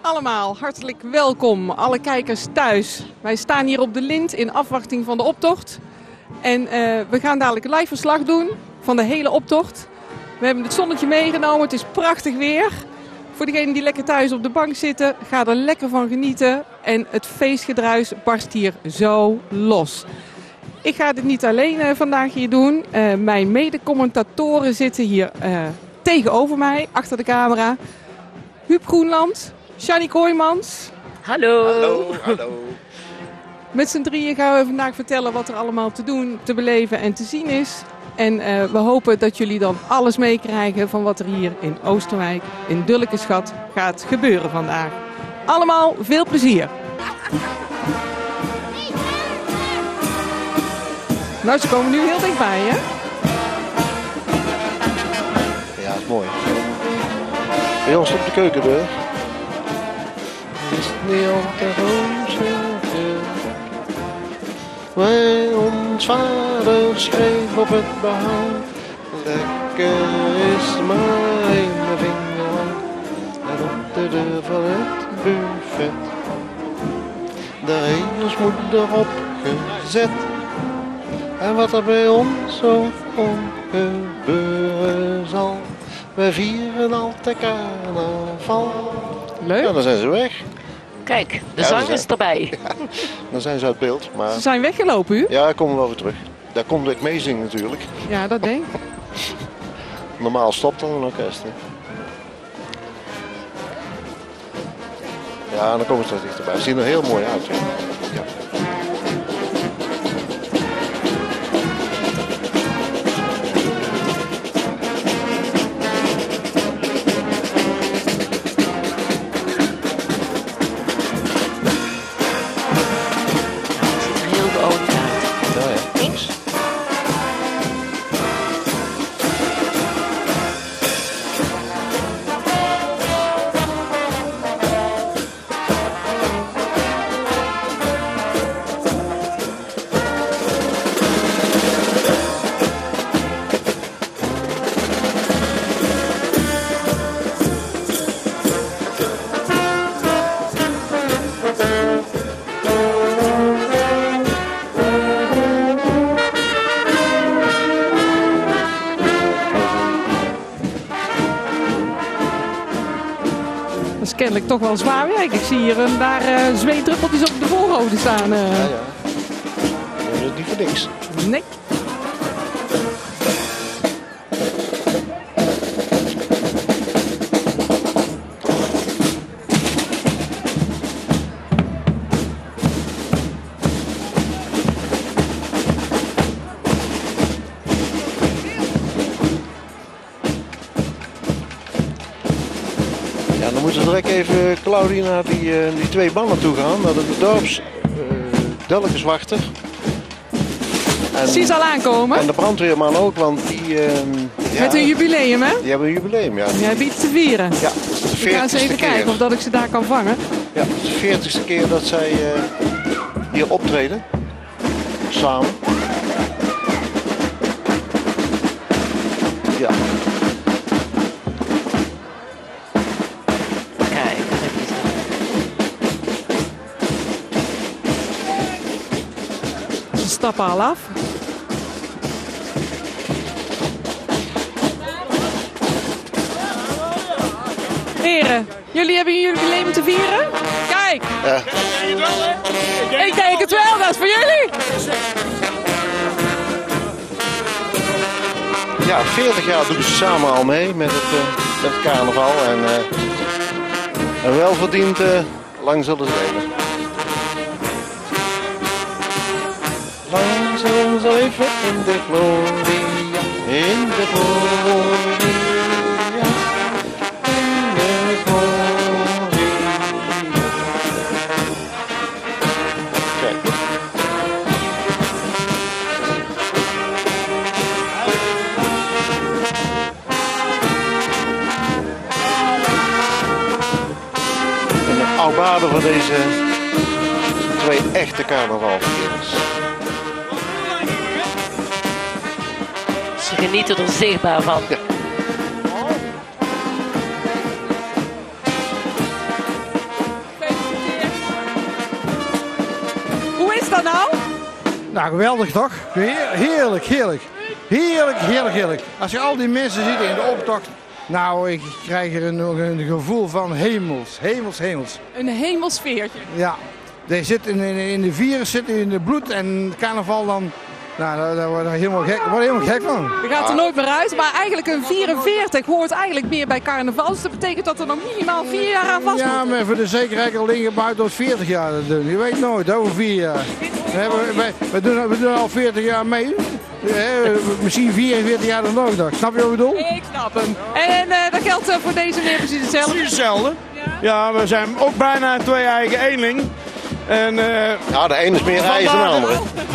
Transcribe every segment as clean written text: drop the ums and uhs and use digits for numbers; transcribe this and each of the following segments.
allemaal, hartelijk welkom, alle kijkers thuis. Wij staan hier op de Lint in afwachting van de optocht. En we gaan dadelijk een live verslag doen van de hele optocht. We hebben het zonnetje meegenomen, het is prachtig weer. Voor degenen die lekker thuis op de bank zitten, ga er lekker van genieten. En het feestgedruis barst hier zo los. Ik ga dit niet alleen vandaag hier doen. Mijn mede-commentatoren zitten hier tegenover mij, achter de camera. Huub Groenland, Shani Kooijmans. Hallo. Hallo, hallo. Met z'n drieën gaan we vandaag vertellen wat er allemaal te doen, te beleven en te zien is. En we hopen dat jullie dan alles meekrijgen van wat er hier in Oosterwijk, in Dulkeschat, gaat gebeuren vandaag. Allemaal veel plezier. Nou, ze komen nu heel dichtbij, hè? Ja, dat is mooi. Bij ons op de keukendeur. Is het niet op de rozenveur? Wij ons vader schreef op het behoud. Lekker is maar één vinger lang. En op de deur van het buffet. Daar heeft ons moeder op gezet. En wat er bij ons zo gebeuren zal. We vieren altijd carnaval. Leuk. Ja, dan zijn ze weg. Kijk, de zang is erbij. Ja, dan zijn ze uit beeld. Maar Ze zijn weggelopen, u? ja, komen we wel weer terug. Daar komt ik meezingen natuurlijk. Ja, dat denk ik. Normaal stopt dan een orkest. Hè. Ja, dan komen ze dichterbij. Ze zien er heel mooi uit. Hè. Ja. Kennelijk toch wel zwaar werk. Ik zie hier en daar zweetdruppeltjes op de voorhoofden staan. Ja. Dat is niet voor niks. Nee. Dan moeten we direct even, Claudie, naar die twee mannen toe gaan. Naar de dorps Dulkeswachter. Zie ze al aankomen? En de brandweerman ook, want die... Met een jubileum, hè? Die hebben een jubileum, ja. Jij biedt iets te vieren. Ja, dat is de 40ste Ik ga eens even kijken of dat ik ze daar kan vangen. Ja, het is de 40ste keer dat zij hier optreden. Samen. Ja. Ze stappen al af. Heren, jullie hebben een jubileum te vieren? Kijk! Ja. Ik denk het wel, dat is voor jullie! Ja, 40 jaar doen ze samen al mee met het carnaval. En welverdiend lang zullen ze leven. Lang zullen ze leven in de gloria, in de gloria, in de gloria. Kijk. En de oudbaden van deze twee echte carnavalvierders. Ze genieten er zichtbaar van. Ja. Nou, geweldig toch? Heerlijk, heerlijk. Heerlijk, heerlijk, heerlijk. Als je al die mensen ziet in de optocht. Nou, ik krijg er een gevoel van hemels. Hemels. Een hemelsfeertje. Ja, die zit in de virus, zit in het bloed en carnaval dan. Nou, daar word ik helemaal gek van. Je gaat er nooit meer uit, maar eigenlijk een 44 hoort eigenlijk meer bij carnaval. Dus dat betekent dat er nog minimaal 4 jaar aan vast moet. Ja, maar voor de zekerheid al dingen buiten tot 40 jaar te doen. Je weet nooit, over 4 jaar. We doen al 40 jaar mee. Misschien 44 jaar dan nog. Snap je wat ik bedoel? Ik snap hem. En dat geldt voor deze meneer precies hetzelfde. Precies hetzelfde. Ja, we zijn ook bijna een twee-eigen eenling. En, ja, de ene is meer ijs dan de andere.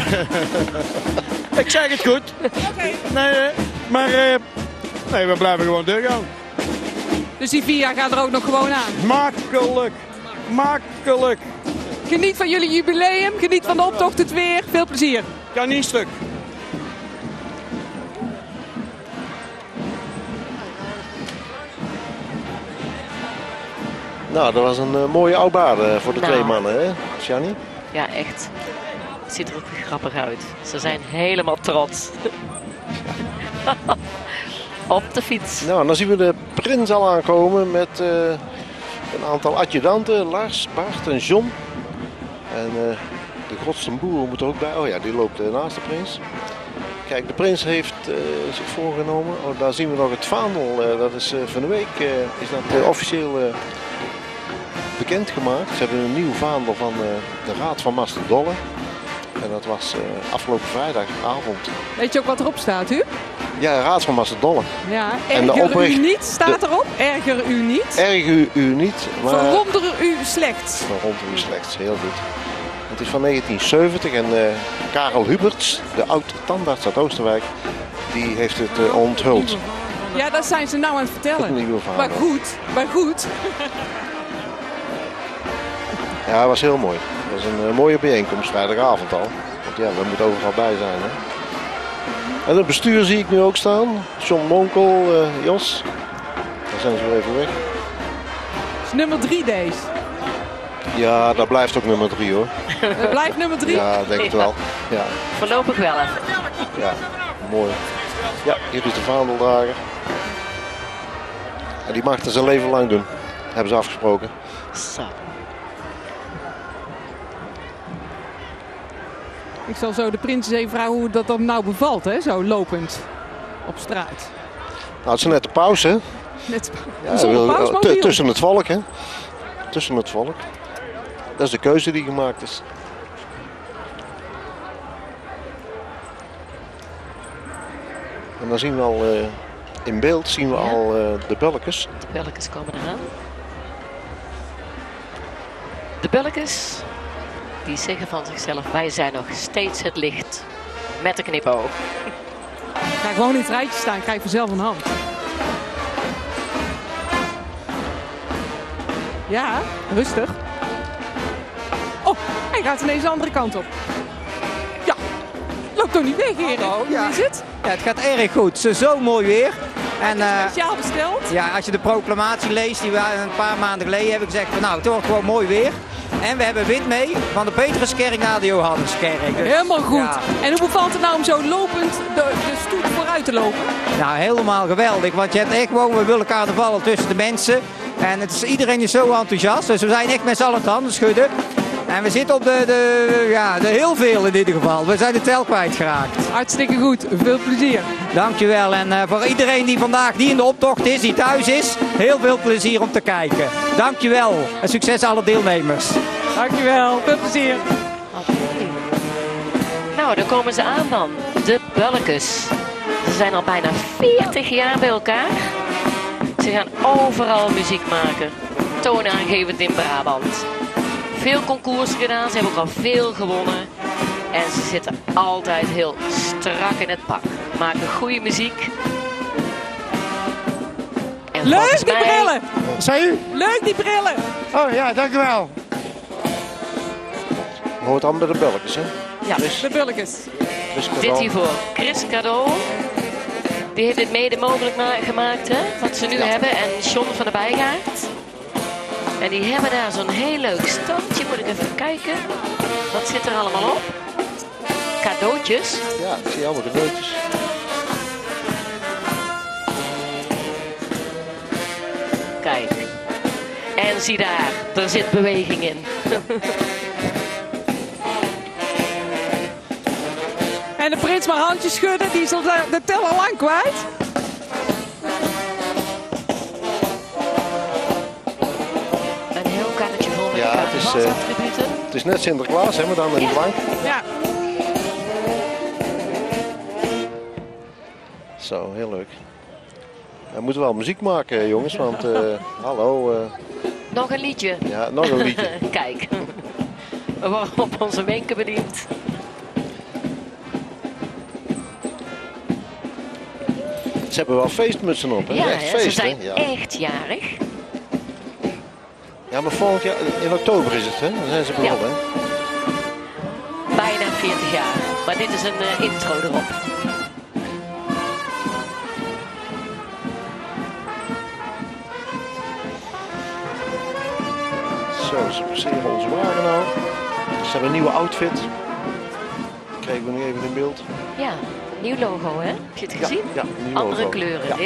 Ik zeg het goed. Okay. Nee, maar we blijven gewoon doorgaan. Dus die 4 jaar gaat er ook nog gewoon aan? Makkelijk. Geniet van jullie jubileum, geniet van de optocht, het weer. Veel plezier. Kan niet stuk. Nou, dat was een mooie oudbaar voor de twee mannen, hè, Shani? Ja, echt. Het ziet er ook weer grappig uit. Ze zijn helemaal trots. Op de fiets. Nou, dan zien we de prins al aankomen met een aantal adjudanten. Lars, Bart en John. En de Godsten boer moet er ook bij. Oh ja, die loopt naast de prins. Kijk, de prins heeft zich voorgenomen. Oh, daar zien we nog het vaandel. Dat is van de week is dat officieel bekendgemaakt. Ze hebben een nieuw vaandel van de Raad van Masterdolle. En dat was afgelopen vrijdagavond. Weet je ook wat erop staat, u? Ja, Raad van Masterdolle. Ja, En de erger u niet, staat erop. Erger u niet. Erger u niet. Maar Verwonder u slechts. Verwonder u slechts, heel goed. Het is van 1970 en Karel Huberts, de oud-tandarts uit Oosterwijk, die heeft het onthuld. Ja, dat zijn ze nou aan het vertellen. Een nieuwe Maar vaandel. goed. Ja, dat was heel mooi. Dat was een mooie bijeenkomst vrijdagavond al. Want ja, we moeten overal bij zijn. Hè. En het bestuur zie ik nu ook staan. John Monkel, Jos. Daar zijn ze weer even weg. Dat is nummer 3 deze. Ja, dat blijft ook nummer 3 hoor. Het blijft nummer 3. Ja, denk het wel. Ja. Voorlopig wel even. Ja, mooi. Ja, hier is de vaandeldrager. En die mag het zijn leven lang doen. Hebben ze afgesproken. Zo. Ik zal zo de prins eens even vragen hoe dat dan nou bevalt, hè? Zo lopend op straat. Nou, het is net de pauze, hè? Net Ja, zonder pausmobiel. tussen het volk, hè? Tussen het volk. Dat is de keuze die gemaakt is. En dan zien we al in beeld zien we al de belletjes. De belletjes komen eraan. De belletjes, die zeggen van zichzelf, wij zijn nog steeds het licht. Met een knipoog. Ga gewoon in het rijtje staan, krijg vanzelf een hand. Ja, rustig. Oh, hij gaat ineens de andere kant op. Ja, loop toch niet weg, Erik. Hallo, ja. Hoe is het? Ja, het gaat erg goed. Zo mooi weer. En Speciaal besteld. ja, als je de proclamatie leest die we een paar maanden geleden hebben gezegd van nou, het wordt gewoon mooi weer. En we hebben wind mee van de Petruskerk naar de Johanneskerk. Dus, Helemaal goed. ja. En hoe bevalt het nou om zo lopend de stoet vooruit te lopen? Nou, helemaal geweldig. Want je hebt echt gewoon, we willen carnaval tussen de mensen. En iedereen is zo enthousiast. Dus we zijn echt met z'n allen het handen schudden. En we zitten op de heel veel in ieder geval. We zijn de tel kwijtgeraakt. Hartstikke goed. Veel plezier. Dankjewel. En voor iedereen die vandaag in de optocht is, die thuis is, heel veel plezier om te kijken. Dankjewel. En succes alle deelnemers. Dankjewel. Veel plezier. Oké. Nou, daar komen ze aan dan. De Bulkes. Ze zijn al bijna 40 jaar bij elkaar. Ze gaan overal muziek maken. Toonaangevend in Brabant. Veel concoursen gedaan, ze hebben ook al veel gewonnen. En ze zitten altijd heel strak in het pak. Maken goede muziek. En Leuk volgens die mij- brillen. Zei u? Leuk die brillen. Oh ja, dank u wel. Hoort allemaal bij de belletjes, hè? Ja, De bulletjes. Dus dit hiervoor. Chris Cadeau. Die heeft dit mede mogelijk gemaakt, hè, wat ze nu hebben. En John van der Bijgaard. En die hebben daar zo'n heel leuk standje. Moet ik even kijken. Wat zit er allemaal op? cadeautjes. Ja, ik zie allemaal cadeautjes. Kijk. En zie daar, er zit beweging in. En de prins maar handjes schudden, die is al de teller lang kwijt. Een heel karretje vol met Ja, het is, carnavalsattributen. Het is net Sinterklaas, hè, maar dan in blank. Ja. Zo, heel leuk. We moeten wel muziek maken, jongens, want hallo. Nog een liedje. Ja, nog een liedje. Kijk. We worden op onze wenken bediend. Ze hebben wel feestmutsen op, hè? Ja, Echt hè, feest, ze zijn hè? Ja. echt jarig. Ja, maar volgend jaar, in oktober is het, hè? Dan zijn ze begonnen, hè? Bijna 40 jaar. Maar dit is een intro erop. Zo, ze passeren onze wagen nou. Ze hebben een nieuwe outfit. Kregen we nog even in beeld. Ja, nieuw logo, hè? Heb je het gezien? Ja, nieuw Andere logo. kleuren, Ja. ja.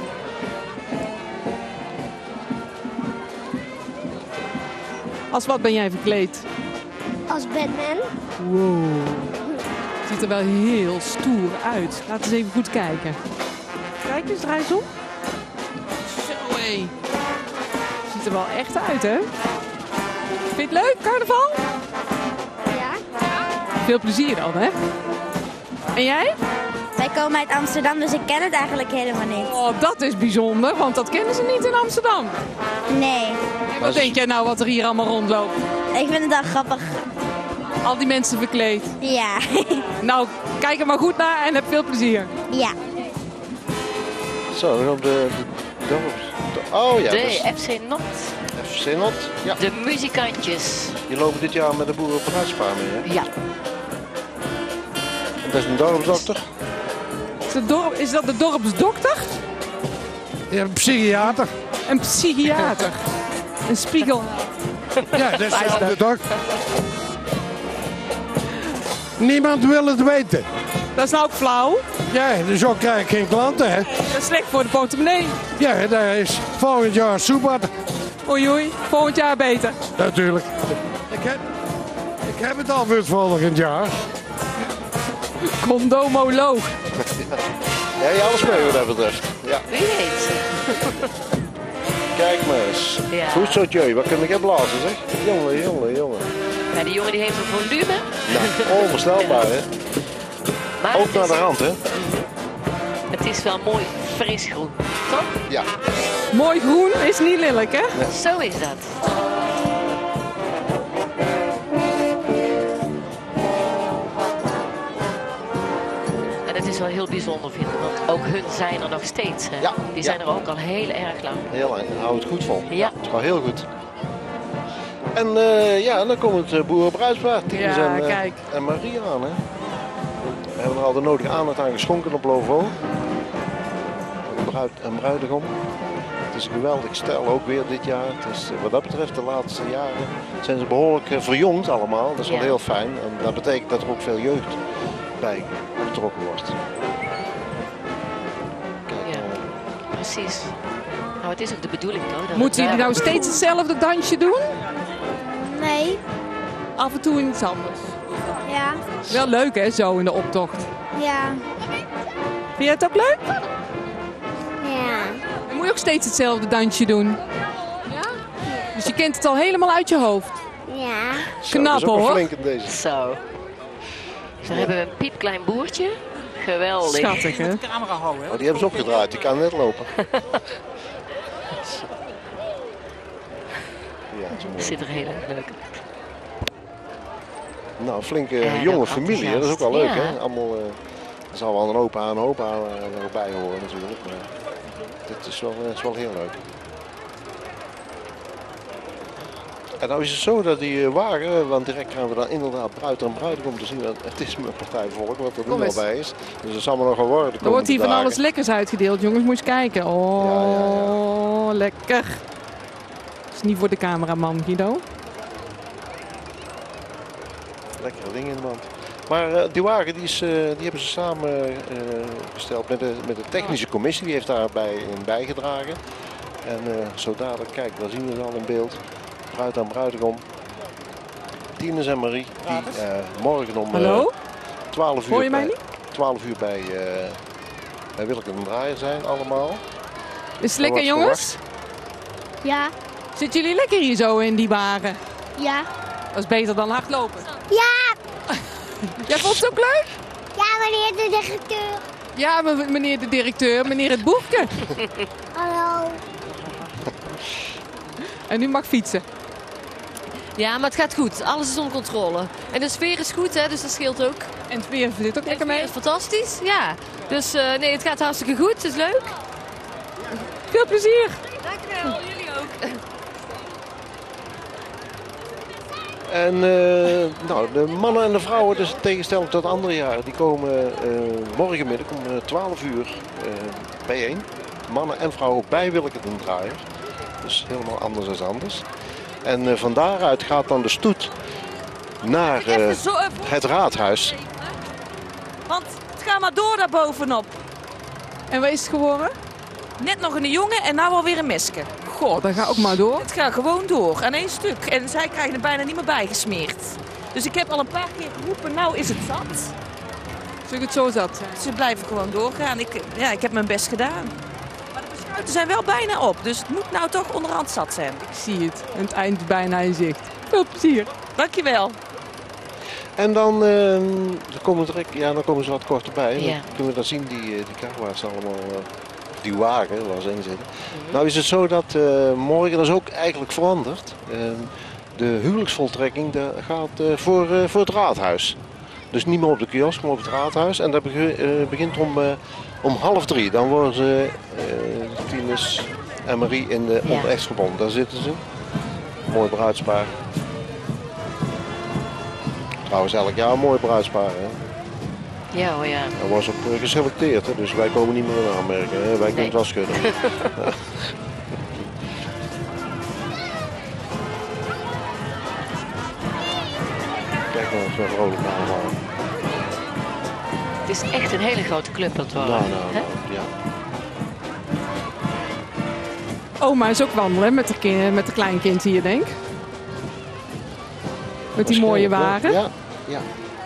Als wat ben jij verkleed? Als Batman. Wow. Ziet er wel heel stoer uit. Laten we eens even goed kijken. Kijk eens, draai eens om. Zo hé. Ziet er wel echt uit, hè? Vind je het leuk, carnaval? Ja. Veel plezier dan, hè? En jij? Wij komen uit Amsterdam, dus ik ken het eigenlijk helemaal niet. Oh, dat is bijzonder, want dat kennen ze niet in Amsterdam. Nee. En wat denk jij nou wat er hier allemaal rondloopt? Ik vind het wel grappig. Al die mensen verkleed. Ja. Nou, kijk er maar goed naar en heb veel plezier. Ja. Zo, dan op de dorps. Oh ja, dat is De FC Not. FC Not. Ja, De muzikantjes. die lopen dit jaar met de boerenbruidspaar mee, hè? Ja. En dat is een dorpsdokter. Is dat de dorpsdokter? Ja, een psychiater. Een psychiater. Een spiegel. Ja, dat is de dokter. Niemand wil het weten. Dat is nou ook flauw. Ja, dus zo krijg ik geen klanten, hè. Dat is slecht voor de portemonnee. Ja, daar is volgend jaar soepwater. Oei oei, volgend jaar beter. Natuurlijk. Ik heb het al voor het volgend jaar. Condomoloog. Ja, je alles mee wat dat betreft. Ja, Wie weet. kijk maar eens. Ja. Goed zo, Tjeu. Wat kun ik blazen, zeg? Jongen, jongen, jongen. Ja, die jongen die heeft een volume. Nou, onvoorstelbaar, hè? Maar Ook naar de rand, hè? het is wel mooi fris groen. Toch? Ja. Mooi groen is niet lelijk, hè? Zo is dat. En het is wel heel bijzonder vinden, want ook hun zijn er nog steeds. Hè? Ja, Die ja. zijn er ook al heel erg lang. Heel lang. Hou het goed vol. Ja. Het is wel heel goed. En ja, dan komt het boerenbruidspaar. Tinus Ja, en, kijk. en Marie aan, hè? We hebben er al de nodige aandacht aan geschonken op Lovo. Bruid en bruidegom. Het is een geweldig stijl, ook weer dit jaar. Het is, wat dat betreft, de laatste jaren zijn ze behoorlijk verjongd allemaal. Dat is wel Ja. heel fijn. En dat betekent dat er ook veel jeugd bij betrokken wordt. Kijk, Ja. Precies. Nou, het is ook de bedoeling, toch? dat Moeten het jullie nou daar- steeds hetzelfde dansje doen? Nee. Af en toe iets anders. Ja. Wel leuk, hè, zo in de optocht. Ja. Vind jij het ook leuk? Ja. Dan moet je ook steeds hetzelfde dansje doen. Dus je kent het al helemaal uit je hoofd. Ja. zo, knap, dat is ook een hoor. flink in deze. Zo. Dan hebben we een piepklein boertje. Geweldig. Schattig, hè? Oh, die hebben ze opgedraaid, die kan net lopen. Ja, het is mooi. Ziet er heel erg leuk uit. Nou, een flinke Ja, jonge heel familie, hè? Dat is ook wel leuk, enthousiast. hè? Allemaal, er zal wel een opa en opa nog bij horen natuurlijk, maar dit is wel heel leuk. En nou is het zo dat die wagen, want direct gaan we dan inderdaad bruid en bruidegom te zien, want het is mijn partijvolk wat er nu al eens. bij is. Dus het zal maar nog wel worden. Er wordt hier van alles lekkers uitgedeeld, jongens. Moet je eens kijken. Oh, Ja. lekker. Dat is niet voor de cameraman, Guido. Lekkere dingen in de mand. Maar die wagen die hebben ze samengesteld met de technische commissie. Die heeft daarbij in bijgedragen. En zo dadelijk, kijk, daar zien we ze al in beeld. Bruid en bruidegom. Tinus en Marie. Die morgen om 12 uur, Hoor je mij niet? 12 uur bij Willeke en Draaier zijn allemaal. Is het lekker, jongens? Ja. Zitten jullie lekker hier zo in die wagen? Ja. Dat is beter dan hardlopen. Ja. Jij vond het ook leuk? Ja, meneer de directeur. Ja, meneer de directeur, meneer het boekje. Hallo. En nu mag fietsen. Ja, maar het gaat goed. Alles is onder controle. En de sfeer is goed, hè, dus dat scheelt ook. En het weer zit ook lekker mee. Het is fantastisch, ja. Dus nee, het gaat hartstikke goed. Het is leuk. Veel plezier. Dankjewel, jullie ook. En nou, de mannen en de vrouwen, dus in tegenstelling tot andere jaren, die komen morgenmiddag om 12 uur bijeen. Mannen en vrouwen bij Willeke en Draaier. Dus helemaal anders dan anders. En van daaruit gaat dan de stoet naar het raadhuis. Want het gaat maar door daar bovenop. En wat is het geworden? Net nog een jongen en nou alweer een meske. Goh, dat gaat ook maar door. Het gaat gewoon door, aan één stuk. En zij krijgen er bijna niet meer bijgesmeerd. Dus ik heb al een paar keer geroepen, nou is het zat. Zul ik het zo zat zijn? Ze blijven gewoon doorgaan. Ik heb mijn best gedaan. Maar de beschuiten zijn wel bijna op. Dus het moet nou toch onderhand zat zijn. Ik zie het. En het eind is bijna in zicht. Veel plezier. Dankjewel. En dan, dan komen ze wat korter bij. Ja. Dan kunnen we dan zien, die karwa's allemaal, die wagen waar ze in zitten. Nou is het zo dat morgen, dat is ook eigenlijk veranderd. De huwelijksvoltrekking gaat voor het raadhuis. Dus niet meer op de kiosk, maar op het raadhuis. En dat begint om 2:30. Dan worden ze, Tinus en Marie, in de onder-echt verbonden. Daar zitten ze. Mooi bruidspaar. Trouwens, elk jaar een mooi bruidspaar. Hè? Ja hoor, ja. Hij was ook geselecteerd, hè? Dus wij komen niet meer in aanmerking. Hè? Wij kunnen het wel schudden. Ja. Kijk nou, zo vrolijk allemaal. Het is echt een hele grote club aan het worden. Nou, hè? ja. Oma is ook wandelen met de kleinkind hier, denk ik. Met die mooie wagen. Ja, ja.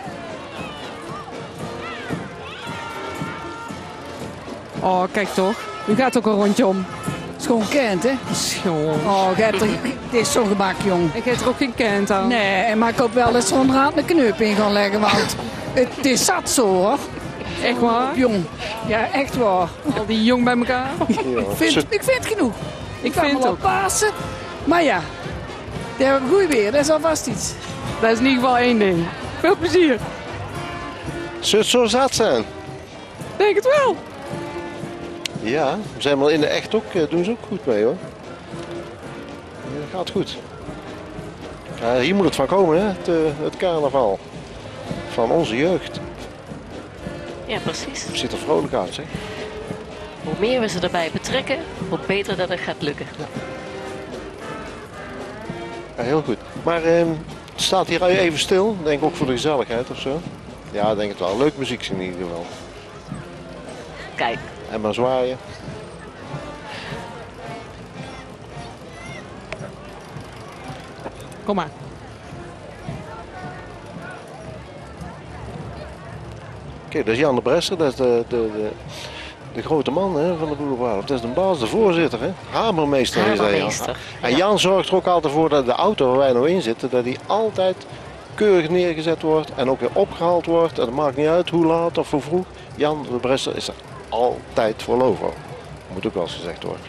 Oh, kijk toch. U gaat ook een rondje om. Het is gewoon kent, hè? Schoon. Oh, het is zo'n gemak, jong. Ik heb er ook geen kent aan. Nee, maar ik hoop wel dat ze onderhand een knup in gaan leggen, want het is zat zo, hoor. Echt waar? Jong. Ja, echt waar. Al die jong bij elkaar. Ik vind het genoeg. Ik kan vind wel het ook. Pasen. Maar ja, we hebben goed weer. Dat is alvast iets. Dat is in ieder geval één ding. Veel plezier. Zou het zo zat zijn? Denk het wel. Ja, we zijn wel in de echt ook, doen ze ook goed mee, hoor. Ja, dat gaat goed. Ja, hier moet het van komen, hè? Het carnaval. Van onze jeugd. Ja, precies. Het ziet er vrolijk uit, zeg. Hoe meer we ze erbij betrekken, hoe beter dat het gaat lukken. Ja, heel goed. Maar het staat hier even stil. Denk ook voor de gezelligheid of zo. Ja, denk het wel. Leuk muziek in ieder geval. Kijk. En maar zwaaien. Kom maar. Kijk, dat is Jan de Bresser. Dat is de grote man, hè, van de boulevard. Dat is de baas, de voorzitter. Hè? Hamermeester is dat, Jan. Hamermeester, En Jan zorgt er ook altijd voor dat de auto waar wij nou in zitten, dat die altijd keurig neergezet wordt en ook weer opgehaald wordt. En het maakt niet uit hoe laat of hoe vroeg. Jan de Bresser is er altijd voor Lovo. Moet ook wel eens gezegd worden.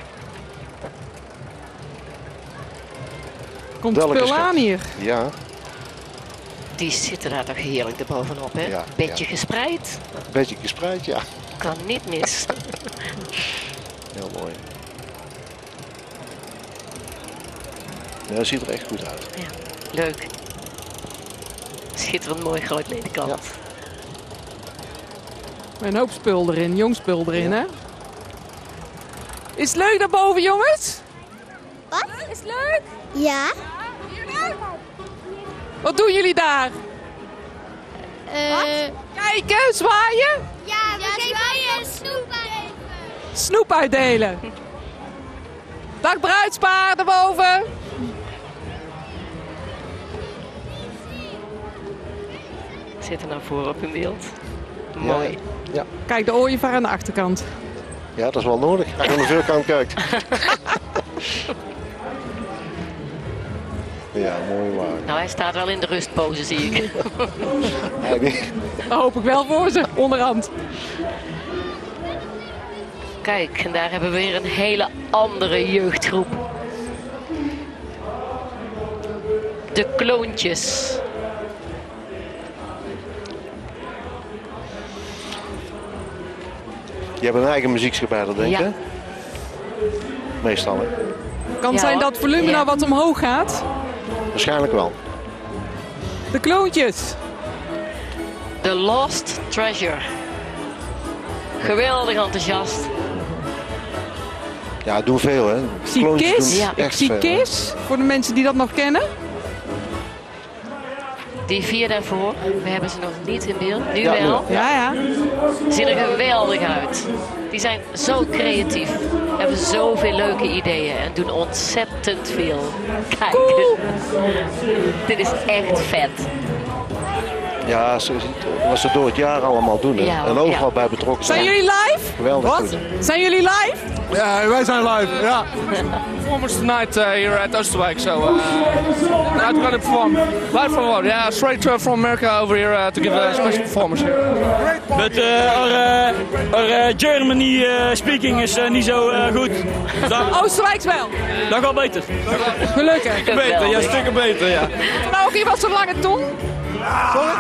Komt het spul aan hier. Ja. Die zitten daar toch heerlijk erbovenop, hè? Ja, Beetje ja. gespreid. Beetje gespreid, ja. Kan niet mis. Heel mooi. Ja, dat ziet er echt goed uit. Ja, leuk. Schitterend mooi groot ledekant. Ja. Met een hoop spul erin, jong spul erin, hè? Is het leuk daarboven, jongens? Wat? Is het leuk? Ja. Wat doen jullie daar? Kijken, zwaaien. Ja, we geven snoep uitdelen. Snoep uitdelen. Dag bruidspaar, daarboven. Zitten naar voren op in beeld. Mooi. Ja. Kijk, de ooievaar aan de achterkant. Ja, dat is wel nodig. Als je aan de voorkant kijkt. Ja, mooi waar. Nou, hij staat wel in de rustpose, zie ik. Dat hoop ik wel voor ze, onderhand. Kijk, en daar hebben we weer een hele andere jeugdgroep. De Kloontjes. Je hebt een eigen muziekschapper, denk ik, hè? Meestal, hè? Kan het zijn dat het volume nou wat omhoog gaat? Waarschijnlijk wel. De Kloontjes. The Lost Treasure. Geweldig enthousiast. Ja, doen veel, hè? Ik zie Kloontjes Kiss. doen Ik echt zie veel, hè? Kiss, voor de mensen die dat nog kennen. Die vier daarvoor, we hebben ze nog niet in beeld. Nu Ja, wel. nu. Ja. Zien er geweldig uit. Die zijn zo creatief. Hebben zoveel leuke ideeën en doen ontzettend veel. Kijk, dit is echt vet. Ja, wat ze door het jaar allemaal doen, hè? Ja, En overal bij betrokken Zijn jullie live? Geweldig goed. Zijn jullie live? Ja, wij zijn live. Ja. Performance tonight here at Oosterwijk. So I'm going to perform live from what? Yeah, straight from America over here to give a special performance here. But our Germany speaking is niet zo goed. Oostenrijks wel. Dat gaat beter. Gelukkig. Stukken beter, ja, stukken beter, ja. Nou, ook iemand zo'n lange tong? Sorry?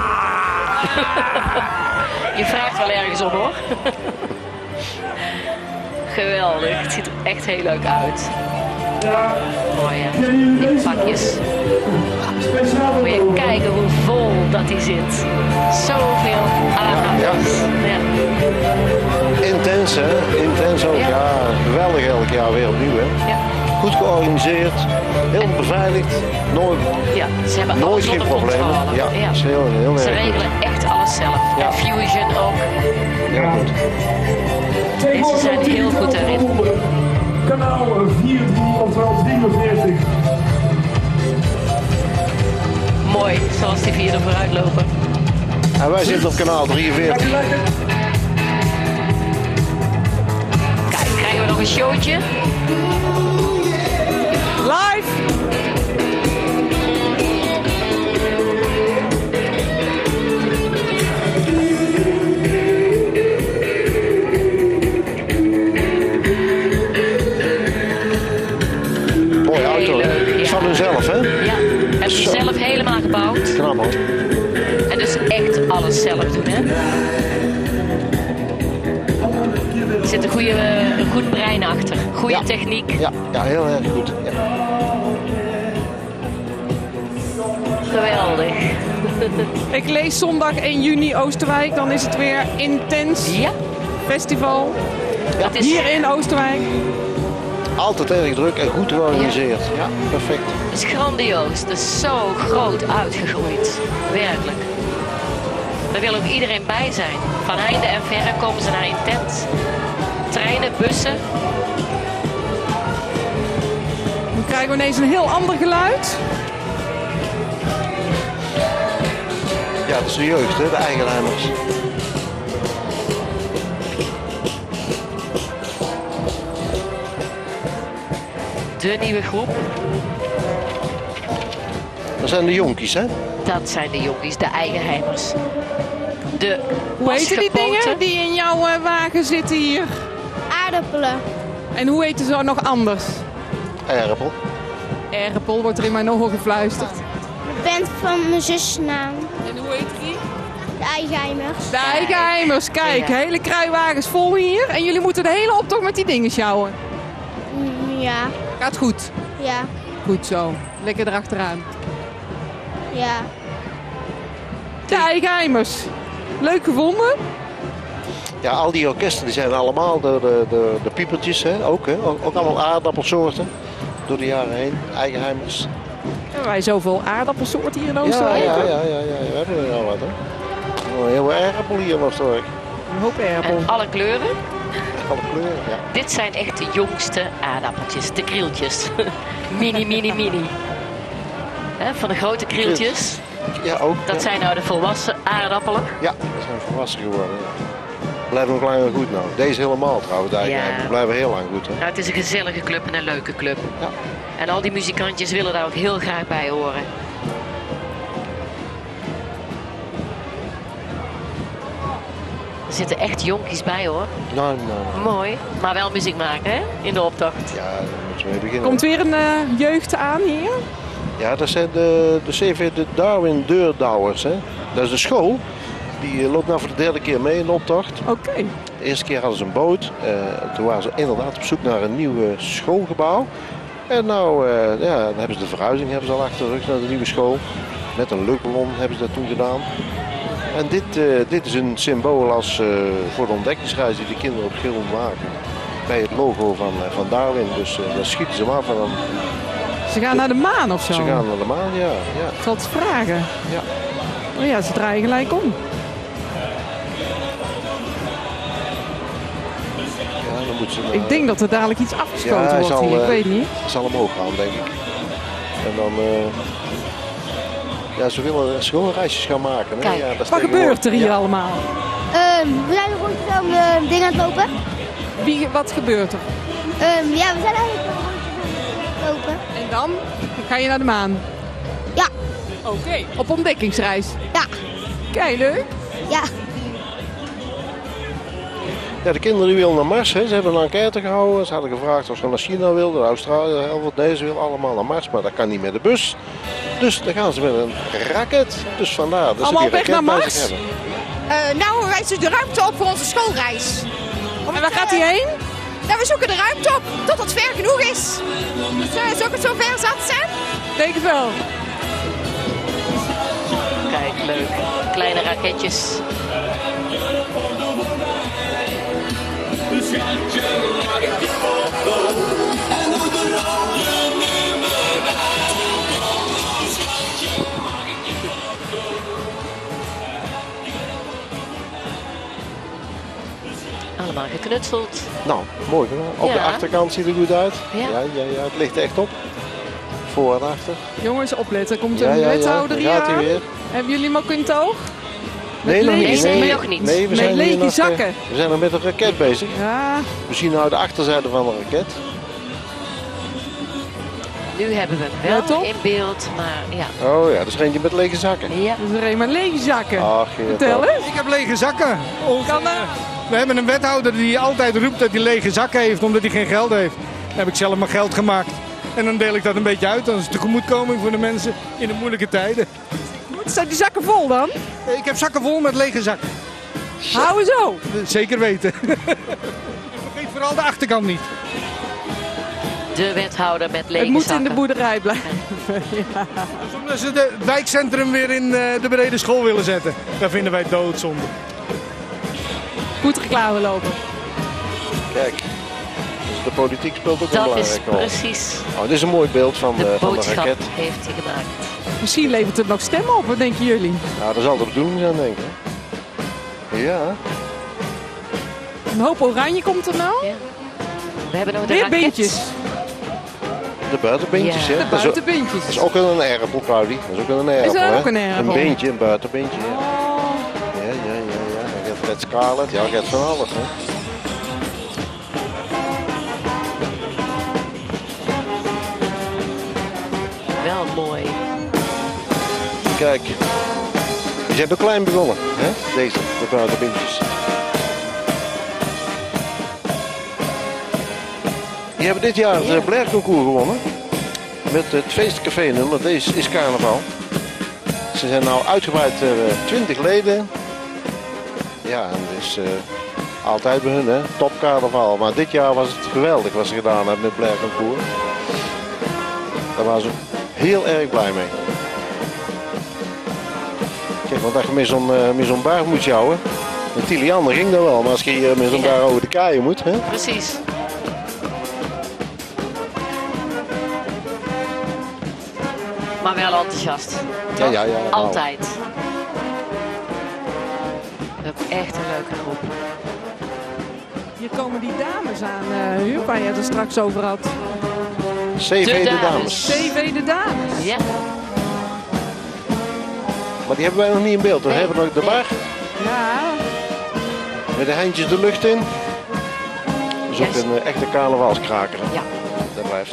Je vraagt wel ergens om, hoor. Geweldig, het ziet er echt heel leuk uit. Oh ja, die pakjes. Moet je kijken hoe vol dat die zit. Zoveel aanhangers. Ja. Intens, hè? Intens ook. Ja, geweldig elk jaar weer opnieuw, hè? Ja. Goed georganiseerd, heel beveiligd, nooit, Ja, ze hebben nooit alles geen onder problemen. controle. Ja, dat is heel Ze erg goed. regelen echt alles zelf. Ja. En Fusion ook. Heel goed. En ze zijn heel goed daarin. Kanaal 43. Mooi, zoals die vier er vooruit lopen. En wij zitten op kanaal 43. Kijk, krijgen we nog een showtje? Live! Mooie auto, hè? Van hunzelf, hè? Ja, hebben ze zelf helemaal gebouwd. Knap, hoor. En dus echt alles zelf doen, hè? Er zit een goed brein achter. Goede techniek. Ja, ja, heel erg goed. Ja. Geweldig. Ik lees zondag 1 juni Oosterwijk, dan is het weer intens festival. Dat is Hier in Oosterwijk. Altijd erg druk en goed georganiseerd. Ja, perfect. Het is grandioos. Het is zo groot uitgegroeid. Werkelijk. Daar wil ook iedereen bij zijn. Van heinde en verre komen ze naar Intens. Treinen, bussen. Dan krijgen we ineens een heel ander geluid. Ja, dat is de jeugd, hè? De eigenaars. De nieuwe groep. Dat zijn de jonkies, hè? Dat zijn de jonkies, de eigenheimers. De Hoe heten die pasgepoten. dingen die in jouw wagen zitten hier? Aardappelen. En hoe heten ze nog anders? Erpel. Erpel wordt er in mijn ogen gefluisterd. De band van mijn zusnaam. En hoe heet die? De Eigenheimers. De Eigenheimers. Kijk, Ja. hele kruiwagens vol hier. En jullie moeten de hele optocht met die dingen sjouwen. Ja. Gaat goed. Ja. Goed zo. Lekker erachteraan. Ja. De Eigenheimers. Leuk gevonden. Ja, al die orkesten die zijn allemaal de piepertjes, hè? Ook, hè? Ook allemaal aardappelsoorten. Door de jaren heen. Eigenheimers. Hebben wij zoveel aardappelsoorten hier in Ja, Oostenrijk? ja, we hebben er al wat, hè? Een hele aardappel hier was toch? Een hoop aardappel. En alle kleuren? Alle kleuren, ja. Dit zijn echt de jongste aardappeltjes, de krieltjes. Mini. Hè, van de grote krieltjes. Ja, ook. Dat zijn nou de volwassen aardappelen. Ja, dat zijn volwassen geworden. Ja. Blijven nog lang goed nou. Deze helemaal trouwens. Die blijven heel lang goed. Hè? Nou, het is een gezellige club en een leuke club. Ja. En al die muzikantjes willen daar ook heel graag bij horen. Er zitten echt jonkies bij hoor. Nou. Mooi, maar wel muziek maken hè, in de optocht. Ja, daar moeten we mee beginnen. Komt weer een jeugd aan hier? Ja, dat zijn de CV de Darwin Deurdouwers. Hè. Dat is de school. Die loopt nou voor de 3e keer mee in de optocht. Oké. De eerste keer hadden ze een boot. Toen waren ze inderdaad op zoek naar een nieuw schoolgebouw. En nou, dan hebben ze de verhuizing al achter de rug naar de nieuwe school. Met een luchtballon hebben ze dat toen gedaan. En dit is een symbool als voor de ontdekkingsreis die de kinderen op Gillen maken. Bij het logo van Darwin. Dus dan schieten ze hem af en dan... Ze gaan naar de maan of zo? Ze gaan naar de maan, ja. Ik zal het vragen. Ja. Oh ja, ze draaien gelijk om. Ja, dan moet ze, Ik denk dat er dadelijk iets afgeschoten wordt hier, ik weet niet. Zal omhoog gaan, denk ik. En dan... ja, ze willen schoolreisjes gaan maken. Hè? Kijk, ja, dat is wat gebeurt er hier allemaal? We zijn rondjes aan de dingen aan het lopen. Wat gebeurt er? Ja, we zijn eigenlijk rondjes aan het lopen. En dan ga je naar de maan? Ja. Oké. Op ontdekkingsreis? Ja. Kijk, leuk. Ja. Ja, de kinderen die willen naar Mars. Hè. Ze hebben een enquête gehouden. Ze hadden gevraagd of ze naar China wilden, naar Australië. Nee, ze willen allemaal naar Mars, maar dat kan niet met de bus. Dus dan gaan ze met een raket. Dus vandaar dat allemaal ze die weg raket naar bij Mars? zich hebben. Nou, wij zoeken de ruimte op voor onze schoolreis. En waar gaat hij heen? Nou, we zoeken de ruimte op tot het ver genoeg is. Dus zou het zo ver zat zijn? Denk ik wel. Kijk, leuk. Kleine raketjes. Allemaal geknutseld. Nou, mooi gedaan. Op de achterkant ziet er goed uit. Ja. Ja, het ligt echt op. Voor en achter. Jongens, opletten. Komt een wethouder hier gaat hij aan. weer. Hebben jullie hem ook in het oog? Nee, nog niet. Nee, nog niet. Nee, we zijn lege hier nog, zakken. we zijn nog met een raket bezig. Ja. We zien nou de achterzijde van de raket. Nu hebben we hem wel in beeld, maar ja. Oh ja, dat is er eentje met lege zakken. Ja. Dat is er een met lege zakken. Ach, vertel eens. Ik heb lege zakken. We hebben een wethouder die altijd roept dat hij lege zakken heeft omdat hij geen geld heeft. Dan heb ik zelf maar geld gemaakt. En dan deel ik dat een beetje uit. Dan is het tegemoetkoming voor de mensen in de moeilijke tijden. Zijn die zakken vol dan? Ik heb zakken vol met lege zakken. Houden zo. Zeker weten. Vergeet vooral de achterkant niet. De wethouder met lege Het moet zakken. in de boerderij blijven. Ja. Dus omdat ze het wijkcentrum weer in de brede school willen zetten. Dat vinden wij doodzonde. Goed reclame lopen. Kijk, dus de politiek speelt ook een Dat is belangrijke rol. precies. Oh, dit is een mooi beeld van de boodschap raket. heeft hij gemaakt. Misschien levert het nog stemmen op, wat denken jullie? Ja, dat zal de bedoeling zijn, denk ik. Ja. Een hoop oranje komt er nou. Ja. We hebben nog de Weer raket. beentjes. De buitenbeentjes, Ja. hè? De Dat is ook- buitenbeentjes. Dat is ook een aardappel, Claudie. Dat is ook een aardappel, dat hè? ook een aardappel? Een beentje, een buitenbeentje, ja. Ja. Dan gaat Red Scarlet, ja, gaat van alles, hè? Wel mooi. Kijk. Die zijn ook klein begonnen, hè? Deze, de buitenbeentjes. Die hebben dit jaar het Blair Concours gewonnen. Met het feestcafé nummer. Deze is carnaval. Ze zijn nou uitgebreid 20 leden. Ja, en het is altijd bij hun, hè? Top carnaval. Maar dit jaar was het geweldig wat ze gedaan hebben met Blair Concours. Daar waren ze heel erg blij mee. Kijk, want als je met zo'n bar moet sjouwen. Met Tiliander ging dat wel, maar als je hier met zo'n bar over de kaaien moet, hè? Precies. Maar wel enthousiast. Ja. Altijd. ook echt een leuke groep. Hier komen die dames aan, Huub, waar je het er straks over had. CV de dames. CV de dames. Ja. Maar die hebben wij nog niet in beeld. We hebben nog de bar. Ja. Met de handjes de lucht in. Dat is ook een echte carnavalskraker. Ja. Dat blijft.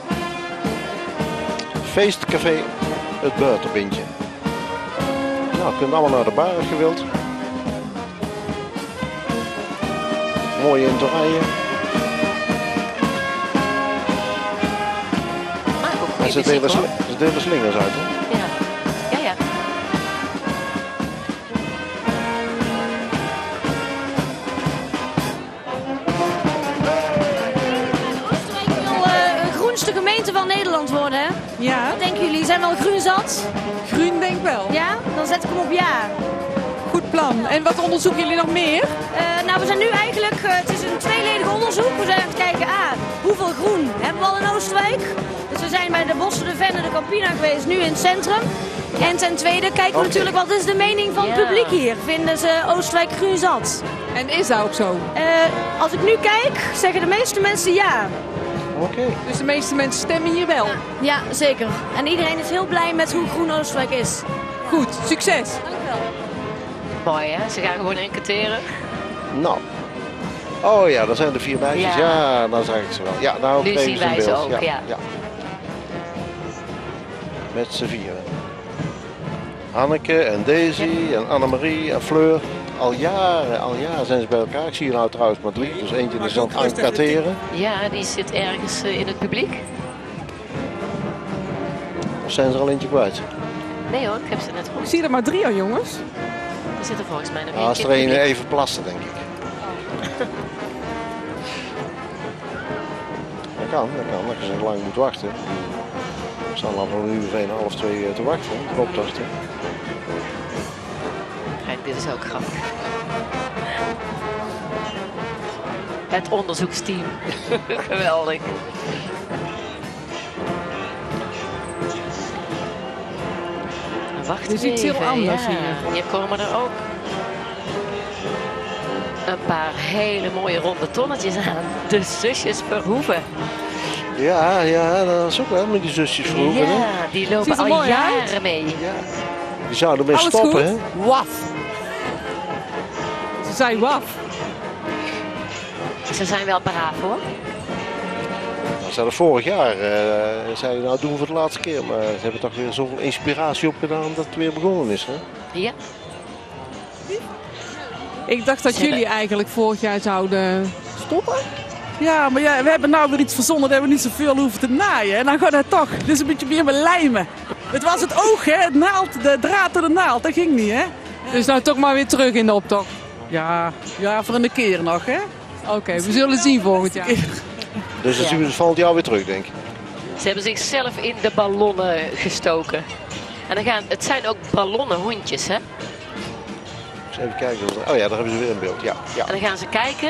Feestcafé Het Buitenbindje. Nou, je kunt allemaal naar de bar als je wilt. Mooie interieur. En ze delen slingers uit, hè? Ja. Ja, ja. Het groenste gemeente van Nederland worden, hè? Ja. Wat denken jullie? Zijn we al groen zat? Groen denk ik wel. Ja? Dan zet ik hem op ja. Goed plan. En wat onderzoeken jullie nog meer? Nou, we zijn nu eigenlijk, het is een tweeledig onderzoek. We zijn aan het kijken, hoeveel groen hebben we al in Oostwijk? Dus we zijn bij de Bossen, de Venne, de Campina geweest, nu in het centrum. En ten tweede kijken we natuurlijk, wat is de mening van het publiek hier? Vinden ze Oostwijk groen zat? En is dat ook zo? Als ik nu kijk, zeggen de meeste mensen ja. Oké. Dus de meeste mensen stemmen hier wel? Ja, zeker. En iedereen is heel blij met hoe groen Oostwijk is. Goed, succes. Dankjewel. Mooi, hè? Ze gaan gewoon enquêteren. Nou. Oh ja, dat zijn de 4 meisjes. Ja, dan zag ik ze wel. Ja, nou nu zien wij ze ook, ja. Met z'n vieren. Hanneke en Daisy en Annemarie en Fleur. Al jaren zijn ze bij elkaar. Ik zie er nou trouwens maar 3. Dus eentje is aan het enquêteren. Ja, die zit ergens in het publiek. Of zijn ze er al eentje kwijt? Nee hoor, ik heb ze net gehoord. Ik zie er maar 3 al, jongens. Er zit er volgens mij nog Als eentje er in het een publiek. even plassen, denk ik. Dat kan. Als je zo lang moet wachten. We staan al een uur, 1,5, 2 te wachten. De optocht. Kijk, dit is ook grappig. Het onderzoeksteam. Geweldig. Wacht Je ziet het heel anders hier. Hier komen er ook een paar hele mooie ronde tonnetjes aan. De zusjes Verhoeven. Ja, dat is ook wel met die zusjes Verhoeven. Ja, hè? die lopen al jaren mee. Ja. Die zouden best Alles stoppen, goed? hè? Waf. Ze zei waf. Ze zijn wel braaf hoor. Nou, ze hadden vorig jaar, zeiden nou doen we voor de laatste keer. Maar ze hebben toch weer zoveel inspiratie opgedaan dat het weer begonnen is, hè? Ja. Ik dacht dat jullie eigenlijk vorig jaar zouden stoppen. Ja, maar ja, we hebben nou weer iets verzonnen dat we niet zoveel hoeven te naaien. En dan gaat het toch. Dit is een beetje weer met lijmen. Het was het oog, hè? Het naald, de draad door de naald. Dat ging niet, hè? Dus nou toch maar weer terug in de optocht. Ja, voor een keer nog, hè? Oké, we zullen zien volgend jaar. Dus het is volgend jaar weer terug, denk ik. Ze hebben zichzelf in de ballonnen gestoken. En dan het zijn ook ballonnenhondjes, hè? Dus even kijken. Oh ja, daar hebben ze weer een beeld. Ja. En dan gaan ze kijken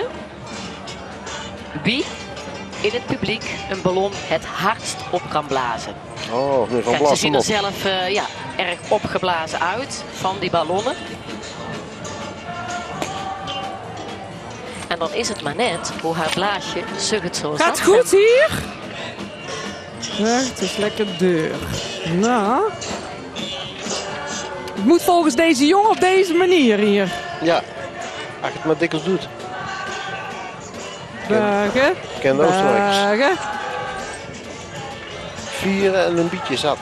wie in het publiek een ballon het hardst op kan blazen. Oh, meneer Van Kijk, ze zien er Blas. zelf erg opgeblazen uit van die ballonnen. En dan is het maar net hoe haar blaasje het zo Gaat goed hier? Ja, het is lekker deur. Nou. Het moet volgens deze jongen op deze manier hier. Ja, als je het maar dikwijls doet. Buigen. Ken de Oostenrijkers. Buigen. 4 en een bietje zat.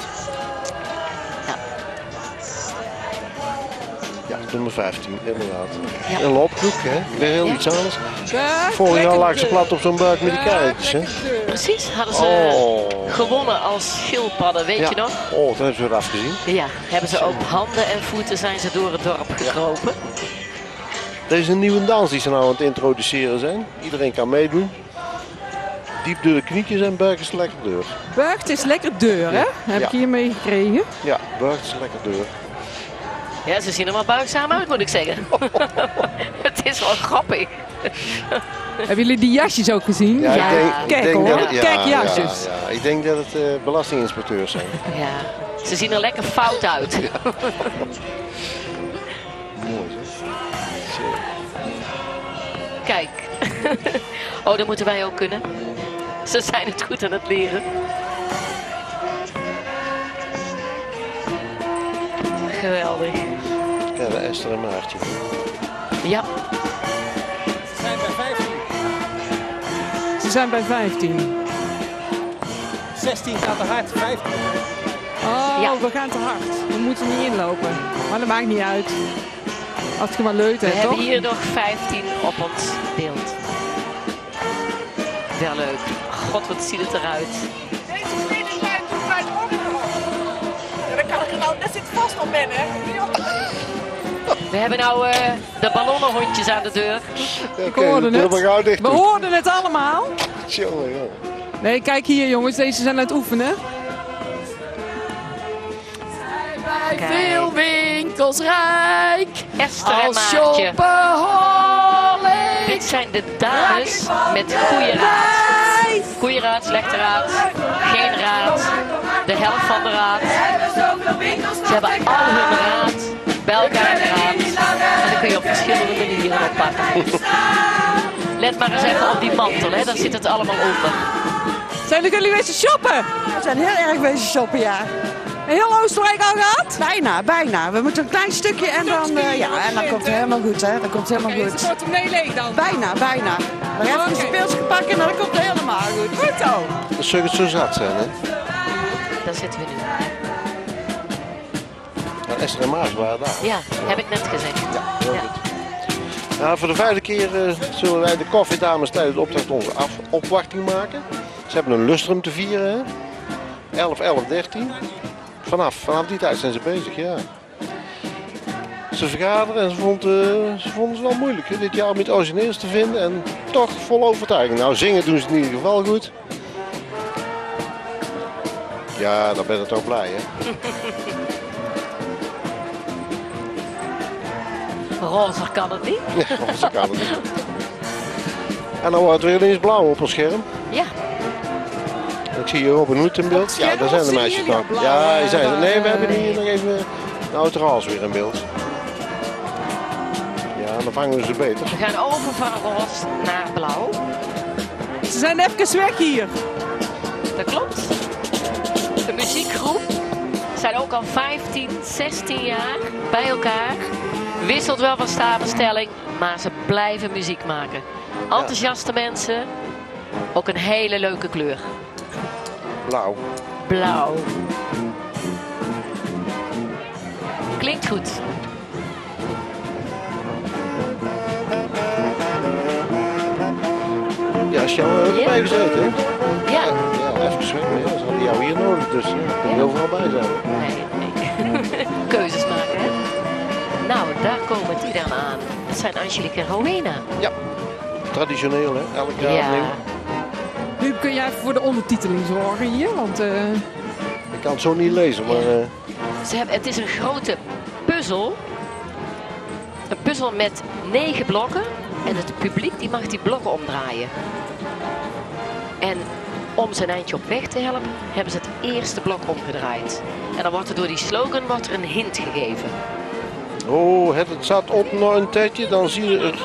Ja, nummer 15, inderdaad. Ja. Een loopgroep, hè? Weer heel iets anders. Buig, Vorig jaar lag ze lekker plat op zo'n buik met die kijkers, hè? Precies, hadden ze gewonnen als schildpadden, weet je nog? Oh, dat hebben ze weer afgezien. Ja, hebben ze op handen en voeten zijn ze door het dorp gekropen. Er is een nieuwe dans die ze nou aan het introduceren zijn. Iedereen kan meedoen. Diep door de knietjes en buig is lekker deur. Buigt is lekker deur, hè? Heb ik hier mee gekregen. Ja, buig is lekker deur. Ja, ze zien er wel buigzaam uit, moet ik zeggen. Het is wel grappig. Hebben jullie die jasjes ook gezien? Ja, Kijk denk hoor, dat het- kijk jasjes. Ja, ik denk dat het belastinginspecteurs zijn. Ja, ze zien er lekker fout uit. Mooi, hè? Kijk. Oh, dat moeten wij ook kunnen. Ze zijn het goed aan het leren. Geweldig. Kijk, Esther en Maartje. Ja. Ze zijn bij 15. Ze zijn bij 15. 16 gaat te hard, 15. Oh, Ja. we gaan te hard. We moeten niet inlopen. Maar dat maakt niet uit. Als het maar leuk We is, toch? hebben hier nog 15 op ons beeld. Wel leuk. God, wat ziet het eruit. Deze vrienden zijn toen bij de opdracht. Ja, dan kan ik er nou, dat zit vast op in, hè? We hebben nou de ballonnenhondjes aan de deur. Ik hoorde het. We hoorden het allemaal. Jongen, jongen. Nee, kijk hier jongens. Deze zijn aan het oefenen. Kijk. Veel winkels rijk. Esther en als Maartje. shopaholic. Dit zijn de dames met goede raad. Goede raad, slechte raad. Geen raad. De helft van de raad. Ze hebben al hun raad bij elkaar geraad. En dan kun je op verschillende manieren oppakken. Let maar eens even op die mantel, hè. Daar zit het allemaal onder. Zijn jullie wezen shoppen? We zijn heel erg bezig shoppen, ja. Heel Oostenrijk al gehad? Bijna, bijna. We moeten een klein stukje en dan, en dan komt het helemaal goed, hè. Dan komt het helemaal goed. Ze wordt hem leeg dan? Bijna, bijna. Dan even een speeltje pakken en dan komt het helemaal goed. Goed zo. Dan zou het zo zat zijn, hè? Daar zitten we nu. Nou, Esther en Maas waren daar. Ja, heb ik net gezegd. Ja, heel goed. Nou, voor de 5e keer zullen wij de koffiedames tijdens de opdracht onze opwachting maken. Ze hebben een lustrum te vieren, hè? 11, 11, 13. Vanaf die tijd zijn ze bezig, ja. Ze vergaderen en ze vonden het wel moeilijk, hè, dit jaar om iets origineels te vinden en toch vol overtuiging. Nou, zingen doen ze in ieder geval goed. Ja, dan ben je toch blij, hè? Roze kan het niet. Ja, roze kan het niet. En dan wordt het weer eens blauw op ons scherm. Ja. Ik zie hier Robin Hood in beeld. Ja, daar zijn de meisjes nog. Ja, die zijn er. Nee, we hebben hier nog even nou, het roze weer in beeld. Ja, dan vangen we ze beter. We gaan over van roze naar blauw. Ze zijn even weg hier. Dat klopt. De muziekgroep zijn ook al 15, 16 jaar bij elkaar. Wisselt wel van samenstelling, maar ze blijven muziek maken. Enthousiaste mensen. Ook een hele leuke kleur. Blauw. Blauw. Klinkt goed. Ja, als jou erbij gezeten, hè? Ja. Ja, even schrikken. Ja, ze hadden jou hier nodig, dus je kunt er overal bij zijn. Nee. Keuzes maken, hè? Nou, daar komen die dan aan. Dat zijn Angelique en Rowena. Ja, traditioneel, hè? Elk jaar Ja. opnieuw. Nu kun jij even voor de ondertiteling zorgen hier, want... Ik kan het zo niet lezen, maar... Het is een grote puzzel. Een puzzel met 9 blokken. En het publiek die mag die blokken omdraaien. En om ze een eindje op weg te helpen, hebben ze het eerste blok omgedraaid. En dan wordt er door die slogan een hint gegeven. Oh, het zat op nog een tijdje, dan zie je er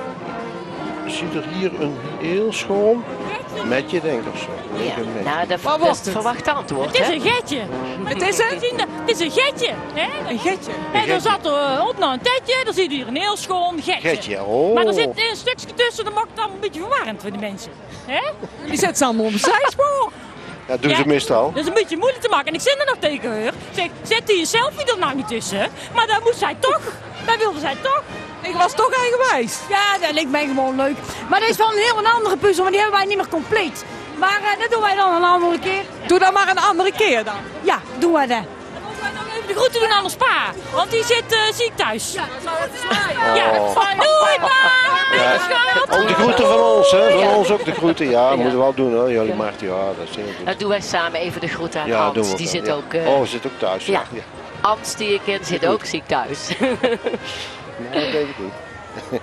hier een heel schoon metje, denk ik of zo. Ja, nou, dat is het verwachte antwoord. Het is hè? een getje. Het is een? Het is een getje. Hè? Een getje. En dan zat er op nog een tijdje, dan zie je hier een heel schoon getje. Getje, oh. Maar er zit een stukje tussen, dat maakt het allemaal een beetje verwarrend voor de mensen. Hè? Die zet ze allemaal op een zijspoor. Ja, doen ze meestal. Dat is een beetje moeilijk te maken. En ik zit er nog tegen haar. Zeg, zet die je selfie er nou niet tussen? Maar dat moest zij toch. Dat wilde zij toch. Ik was toch eigenwijs. Ja, dat lijkt mij gewoon leuk. Maar dat is wel een heel andere puzzel, maar die hebben wij niet meer compleet. Maar dat doen wij dan een andere keer. Doe dat maar een andere keer dan. Ja, doen wij dat. Even de groeten doen aan ons pa. Want die zit ziek thuis. Ja, Oh. doei pa! Ja, Schat! ook de groeten van ons, hè? Van ons ook de groeten. Ja, moeten we wel doen, hoor. Jullie Maarten, ja, dat is heel goed. Dan doen wij samen even de groet aan Ja, doen Ans. we Die wel, zit ja. ook... Oh, zit ook thuis. Ja. Ja. Ans, die ik ken, zit ook ziek thuis. Nou, dat deed ik goed.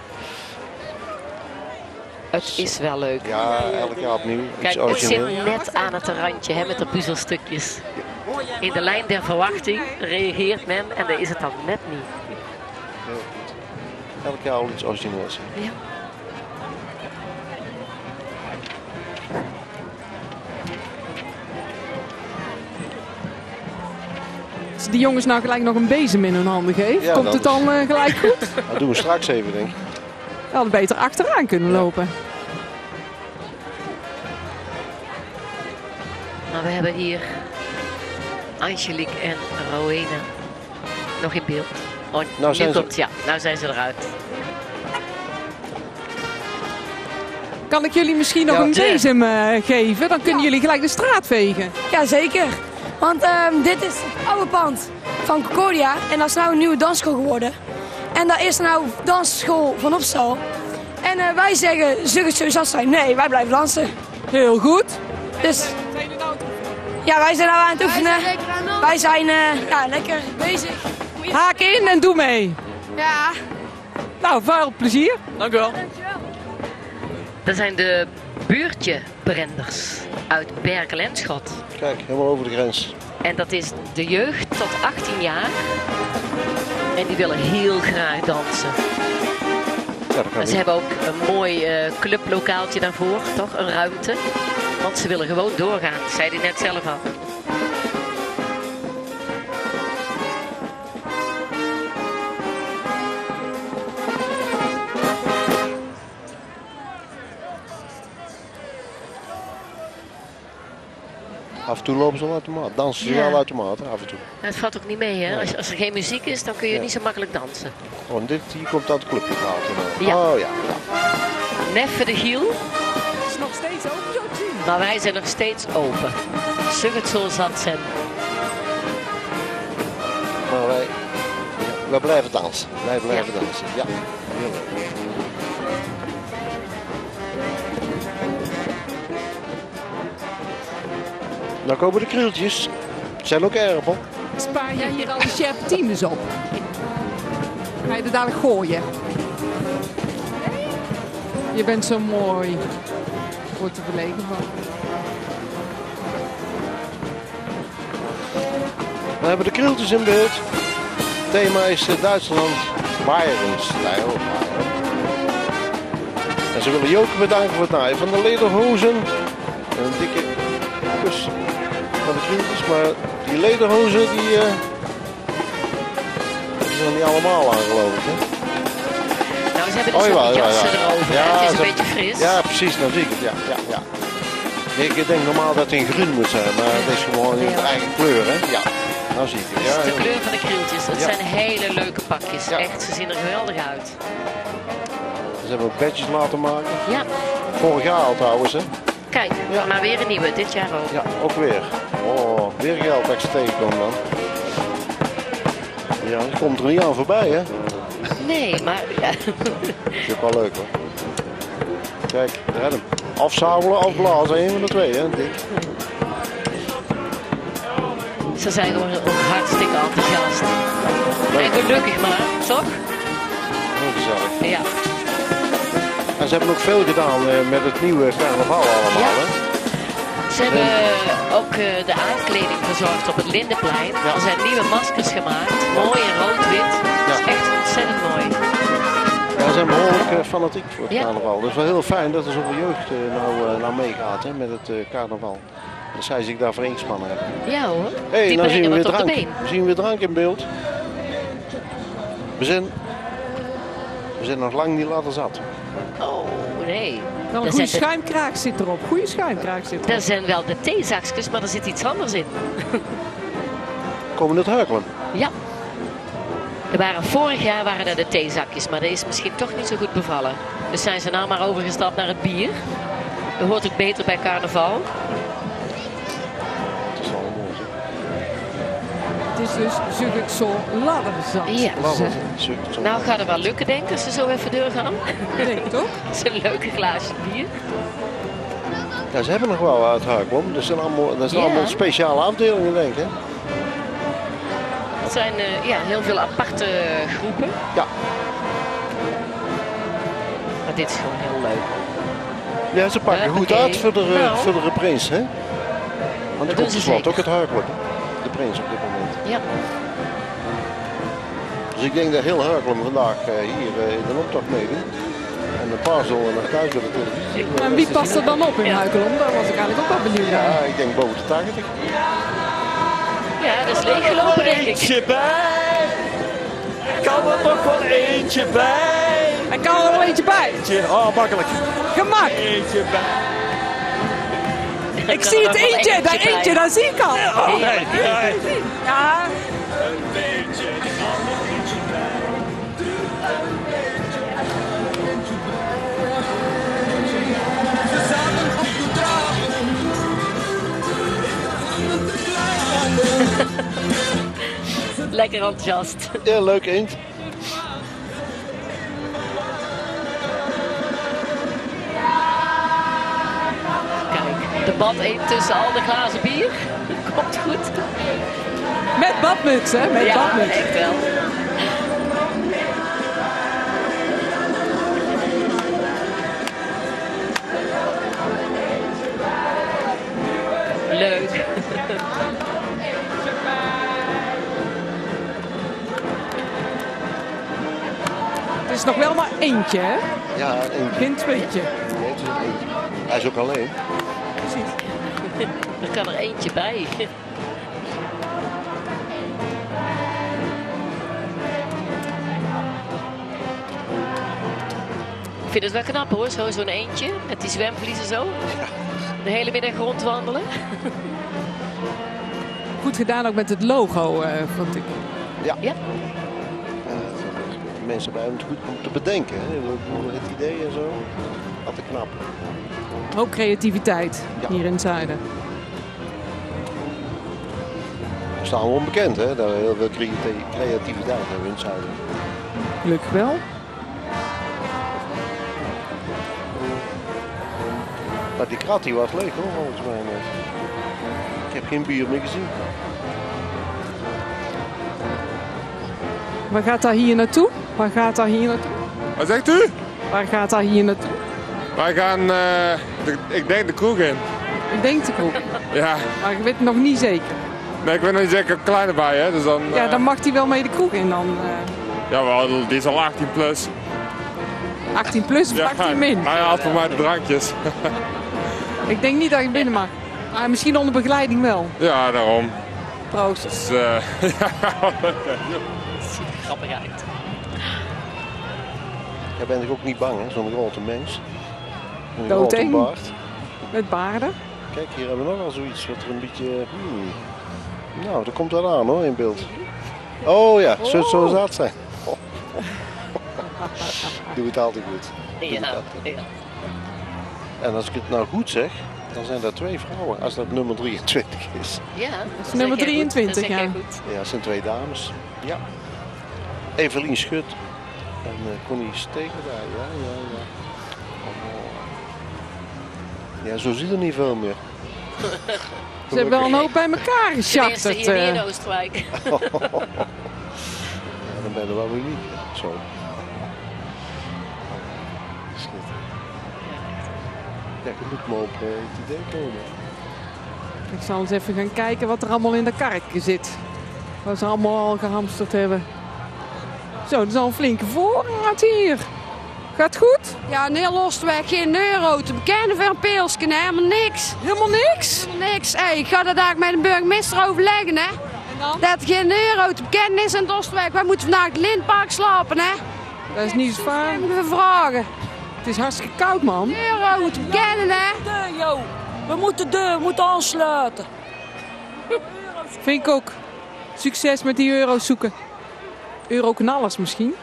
Het is wel leuk. Ja, elk jaar opnieuw. Kijk, Iets ik origineel. zit net aan het randje hè, met de puzzelstukjes. In de lijn der verwachting reageert men en daar is het dan net niet. Heel goed. Elk jaar al iets origineels. Ja. Als die jongens nou gelijk nog een bezem in hun handen geven, Ja, komt dan het dan gelijk goed? Dat doen we straks even, denk ik. We hadden beter achteraan kunnen lopen. Maar we hebben hier Angelique en Rowena nog in beeld. Oh, Nou zijn nu ze- komt, ja, nou zijn ze eruit. Kan ik jullie misschien nog Ja. een bezem geven? Dan kunnen jullie gelijk de straat vegen. Ja, zeker. Want dit is het oude pand van Concordia. En dat is nou een nieuwe dansschool geworden. En daar is nou dansschool van Opstal. En wij zeggen, zul het zo zat zijn? Nee, wij blijven dansen. Heel goed. Dus ja, wij zijn nou aan het oefenen. Wij zijn ja, lekker bezig. Haak in en doe mee. Ja. Nou, veel plezier. Dank u wel. Dat zijn de buurtje-brenders uit Berkel en Schot. Kijk, helemaal over de grens. En dat is de jeugd tot 18 jaar. En die willen heel graag dansen. Ja, dat kan Ze hebben ook een mooi clublokaaltje daarvoor, toch? Een ruimte. Want ze willen gewoon doorgaan, dat zei hij net zelf al. Af en toe lopen ze wel automaat. Dansen ze Ja. wel automaat, af en toe. Het valt ook niet mee, hè? Als er geen muziek is, dan kun je niet zo makkelijk dansen. Oh, en dit hier komt uit het clublokaal. Ja. Oh ja. Neffe de Giel, Het is nog steeds open, zo te zien. maar wij zijn nog steeds open. Zug het zo zat zijn. Maar wij blijven dansen. Wij blijven dansen, ja. Heel leuk. Dan komen de krieltjes. Het zijn ook erpel. Spaar jij hier al de serpentines op? Ga je er dadelijk gooien? Je bent zo mooi. Wordt er verlegen van. We hebben de krieltjes in beeld. Het thema is Duitsland, Bayern-stijl. En ze willen Joke bedanken voor het naaien van de lederhozen. En een dikke kus van de krieltjes. Maar die lederhozen die zijn niet allemaal aan, geloof ik. Hè? Nou, ze hebben dus ook jassen erover. Ja, hè? Het is ze- een beetje fris. Ja, precies, nou zie ik het. Ja. Ik denk normaal dat het in groen moet zijn, maar het is gewoon in de eigen kleur, hè? Ja, nou zie ik het. Dat Ja, is de heel kleur goed. van de krieltjes. Het Ja. zijn hele leuke pakjes. Echt, ze zien er geweldig uit. Ze hebben ook badges laten maken. Ja. Vorig jaar al trouwens, hè? Kijk, maar weer een nieuwe. Dit jaar ook. Ja, ook weer. Oh, weer geld dat ik ze tegenkom dan. Ja, dat komt er niet aan voorbij, hè? Nee, maar... Ja. Dat is ook wel leuk, hoor. Kijk, red hem. Afzabelen of blazen, één van de twee, hè? Dik. Ze zijn gewoon ook hartstikke enthousiast. En gelukkig maar, toch? Heel gezellig. Ja. En ze hebben ook veel gedaan met het nieuwe carnaval allemaal, hè? Ze hebben ook de aankleding verzorgd op het Lindenplein. Er zijn nieuwe maskers gemaakt. Mooi in rood-wit. Dat is echt ontzettend mooi. Ja, ze zijn behoorlijk fanatiek voor het Ja. carnaval. Dat is wel heel fijn dat er zoveel jeugd nou meegaat, hè, met het carnaval. Dat zij zich daarvoor ingespannen hebben. Ja hoor. Hey, Die nou zien we brengen weer wat op de drank. been. We zien weer drank in beeld. We zijn nog lang niet laten zat. Oh nee. Wel een Er goede zijn de- schuimkraag zit erop. Goede schuimkraag zit erop. Dat zijn wel de theezakjes, maar er zit iets anders in. Komen het Heukelen? Ja. Vorig jaar waren er de theezakjes, maar dat is misschien toch niet zo goed bevallen. Dus zijn ze nou maar overgestapt naar het bier. Dat hoort ook beter bij carnaval. Het is al mooi, zeg. Het is dus Zuggeksel ladderzat. Ja. Zo. Nou gaat het wel lukken, denk ik, als ze zo even doorgaan. Denk toch? Dat is een leuke glaasje bier. Ja, ze hebben nog wel uit Heukelen. Dat zijn allemaal speciale afdelingen, denk ik. Hè? Het zijn heel veel aparte groepen. Ja. Maar dit is gewoon heel leuk. Ja, ze pakken goed Oké. uit voor de, Nou. voor de prins, hè? Want Dat die doen komt ze tenslotte zeker. ook het Heukelen. De prins op dit moment. Ja. Dus ik denk dat heel Heukelen vandaag hier in de optocht meedoet. En een paar zullen naar thuis bij de televisie. En wie past er dan op in Huikelom? Daar was ik eigenlijk ook wel benieuwd naar. Ja, ik denk boven de 80. Ja, Ja, dat is leeggelopen, denk ik. Eentje bij. Kan er nog wel eentje bij? Er kan er wel eentje bij. Oh, makkelijk. Gemak. Eentje bij. Ik zie het eentje, dat eentje, dat zie ik al. Oh, nee. Ja. Een beetje, kan er eentje bij. Lekker enthousiast. Ja, leuk eend. Kijk, de bad eet tussen al de glazen bier. Komt goed. Met badmuts, hè? Met badmuts. Echt wel. Leuk. Het is nog wel maar eentje, hè? Ja, eentje. Geen tweetje. Nee, het is een eentje. Hij is ook alleen. Precies. Er kan er eentje bij. Ik vind het wel knap hoor, zo'n eentje met die zwemvliezen zo. De hele middag rondwandelen. Goed gedaan ook met het logo, vond ik. Ja. Ja. Mensen bij hem het goed om te bedenken. Hè. Het idee en zo. Altijd knap. Ook creativiteit hier in het zuiden. We staan wel onbekend, hè. Dat we heel veel creativiteit hebben in het zuiden. Gelukkig wel. Maar die krat die was leeg hoor, volgens mij net. Ik heb geen bier meer gezien. Waar gaat dat hier naartoe? Waar gaat dat hier naartoe? Wat zegt u? Waar gaat dat hier naartoe? Wij gaan, ik denk de kroeg in. Ik denk de kroeg. Ja. Maar ik weet het nog niet zeker. Nee, ik weet nog niet zeker een kleine bij, hè. Dus dan, Ja, dan mag hij wel mee de kroeg in dan. Ja, wel, die is al 18 plus. 18 plus of 18 min? Hij haalt voor mij de drankjes. Ik denk niet dat ik binnen mag. Maar misschien onder begeleiding wel. Ja, daarom. Proost. Dus, Ziet er grappig uit. Jij bent ook niet bang, hè? Zo'n grote mens. Een Doodeng. grote baard. Met baarden. Kijk, hier hebben we nog wel zoiets wat er een beetje... Nou, dat komt wel aan hoor, in beeld. Oh ja, zo zou het zijn. Doe het altijd goed. Ja. En als ik het nou goed zeg, dan zijn er 2 vrouwen. Als dat nummer 23 is. Ja, dat is nummer 23, ja. Ja, het zijn 2 dames. Ja. Evelien Schut en Connie Stegen daar. Ja. Ja, zo zie je er niet veel meer. Ze hebben wel een hoop bij elkaar geschakterd. Tenminste hier in Oostwijk. Ja, dan ben je wel uniek. Zo. Ja, je moet maar op het idee komen. Ik zal eens even gaan kijken wat er allemaal in de kark zit. Wat ze allemaal al gehamsterd hebben. Zo, dat is al een flinke voorraad hier. Gaat goed? Ja, een heel Oostwijk, geen euro. Te bekennen voor een pilsje, hè? Helemaal niks. Helemaal niks? Helemaal niks. Hey, ik ga dat daar met de burgemeester overleggen, hè? En dan? Dat er geen euro te bekennen is in het Oostwijk. Wij moeten vandaag in het Lindpark slapen, hè? Dat is niet zo vaak. Dat moeten we vragen. Het is hartstikke koud, man. Een euro te bekennen, hè? We moeten aansluiten. Vind ik ook. Succes met die euro's zoeken. Euroknallers misschien.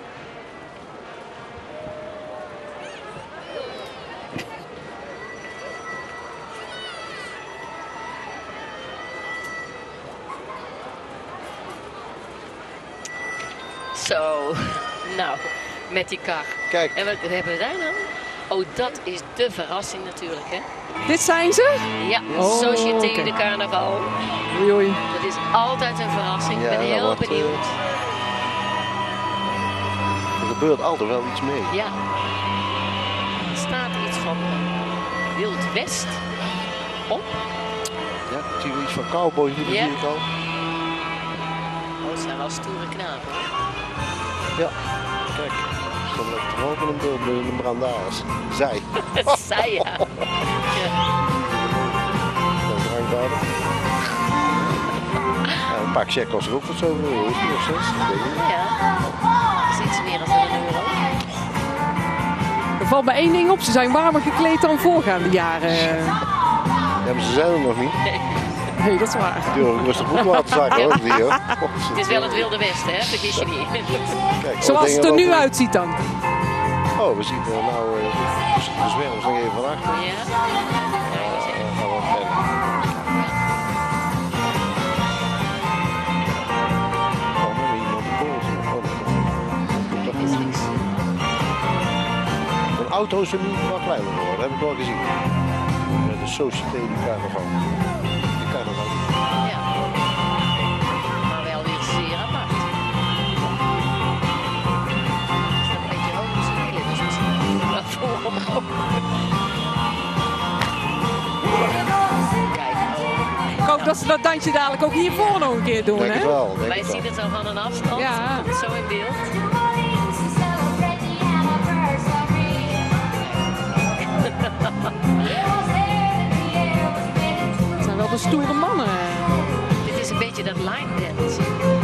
Zo, nou, met die kar. Kijk. En wat hebben we daar dan? Oh, dat is de verrassing natuurlijk, hè? Dit zijn ze? Ja, Société de Carnaval. Oei, oei. Dat is altijd een verrassing. Ik ben heel benieuwd. Er gebeurt altijd wel iets mee. Ja. Er staat iets van Wild West op. Ja, ik zie wel iets van cowboy hier, zie ik al. Oh, het zijn wel stoere knapen, hoor. Ja, kijk. Er ligt er ook een beeld met een brandaris. Zij. Zij, ja. Dat is drankbaarder. Ja, pakcheck kost er ook wat zoveel euro, is het nog steeds? Ja, dat is iets meer dan €1. Er valt me één ding op, ze zijn warmer gekleed dan voorgaande jaren. Ja, maar ze zijn er nog niet. Nee, dat is waar. Die durf ik rustig goed laten zakken, hoor. Het is wel het Wilde Westen, hè? Vergis je niet. Kijk, zoals het er nu uitziet dan. Oh, we zien er nou de zwervers nog even van achter. Ja. Gaan we verder. Een auto is er nu wel kleiner geworden, dat heb ik wel gezien. Met de Société du Carnaval. Die carnaval. Ja. Maar wel weer zeer apart. Is dat een beetje hoog misschien? Dus misschien wel voorop. Kijk, Ik hoop dat ze dat dansje dadelijk ook hiervoor nog een keer doen, Denk hè? het wel. Wij zien het al van een afstand. Ja. Zo in beeld. Het zijn wel de stoere mannen. Dit is een beetje dat line dance.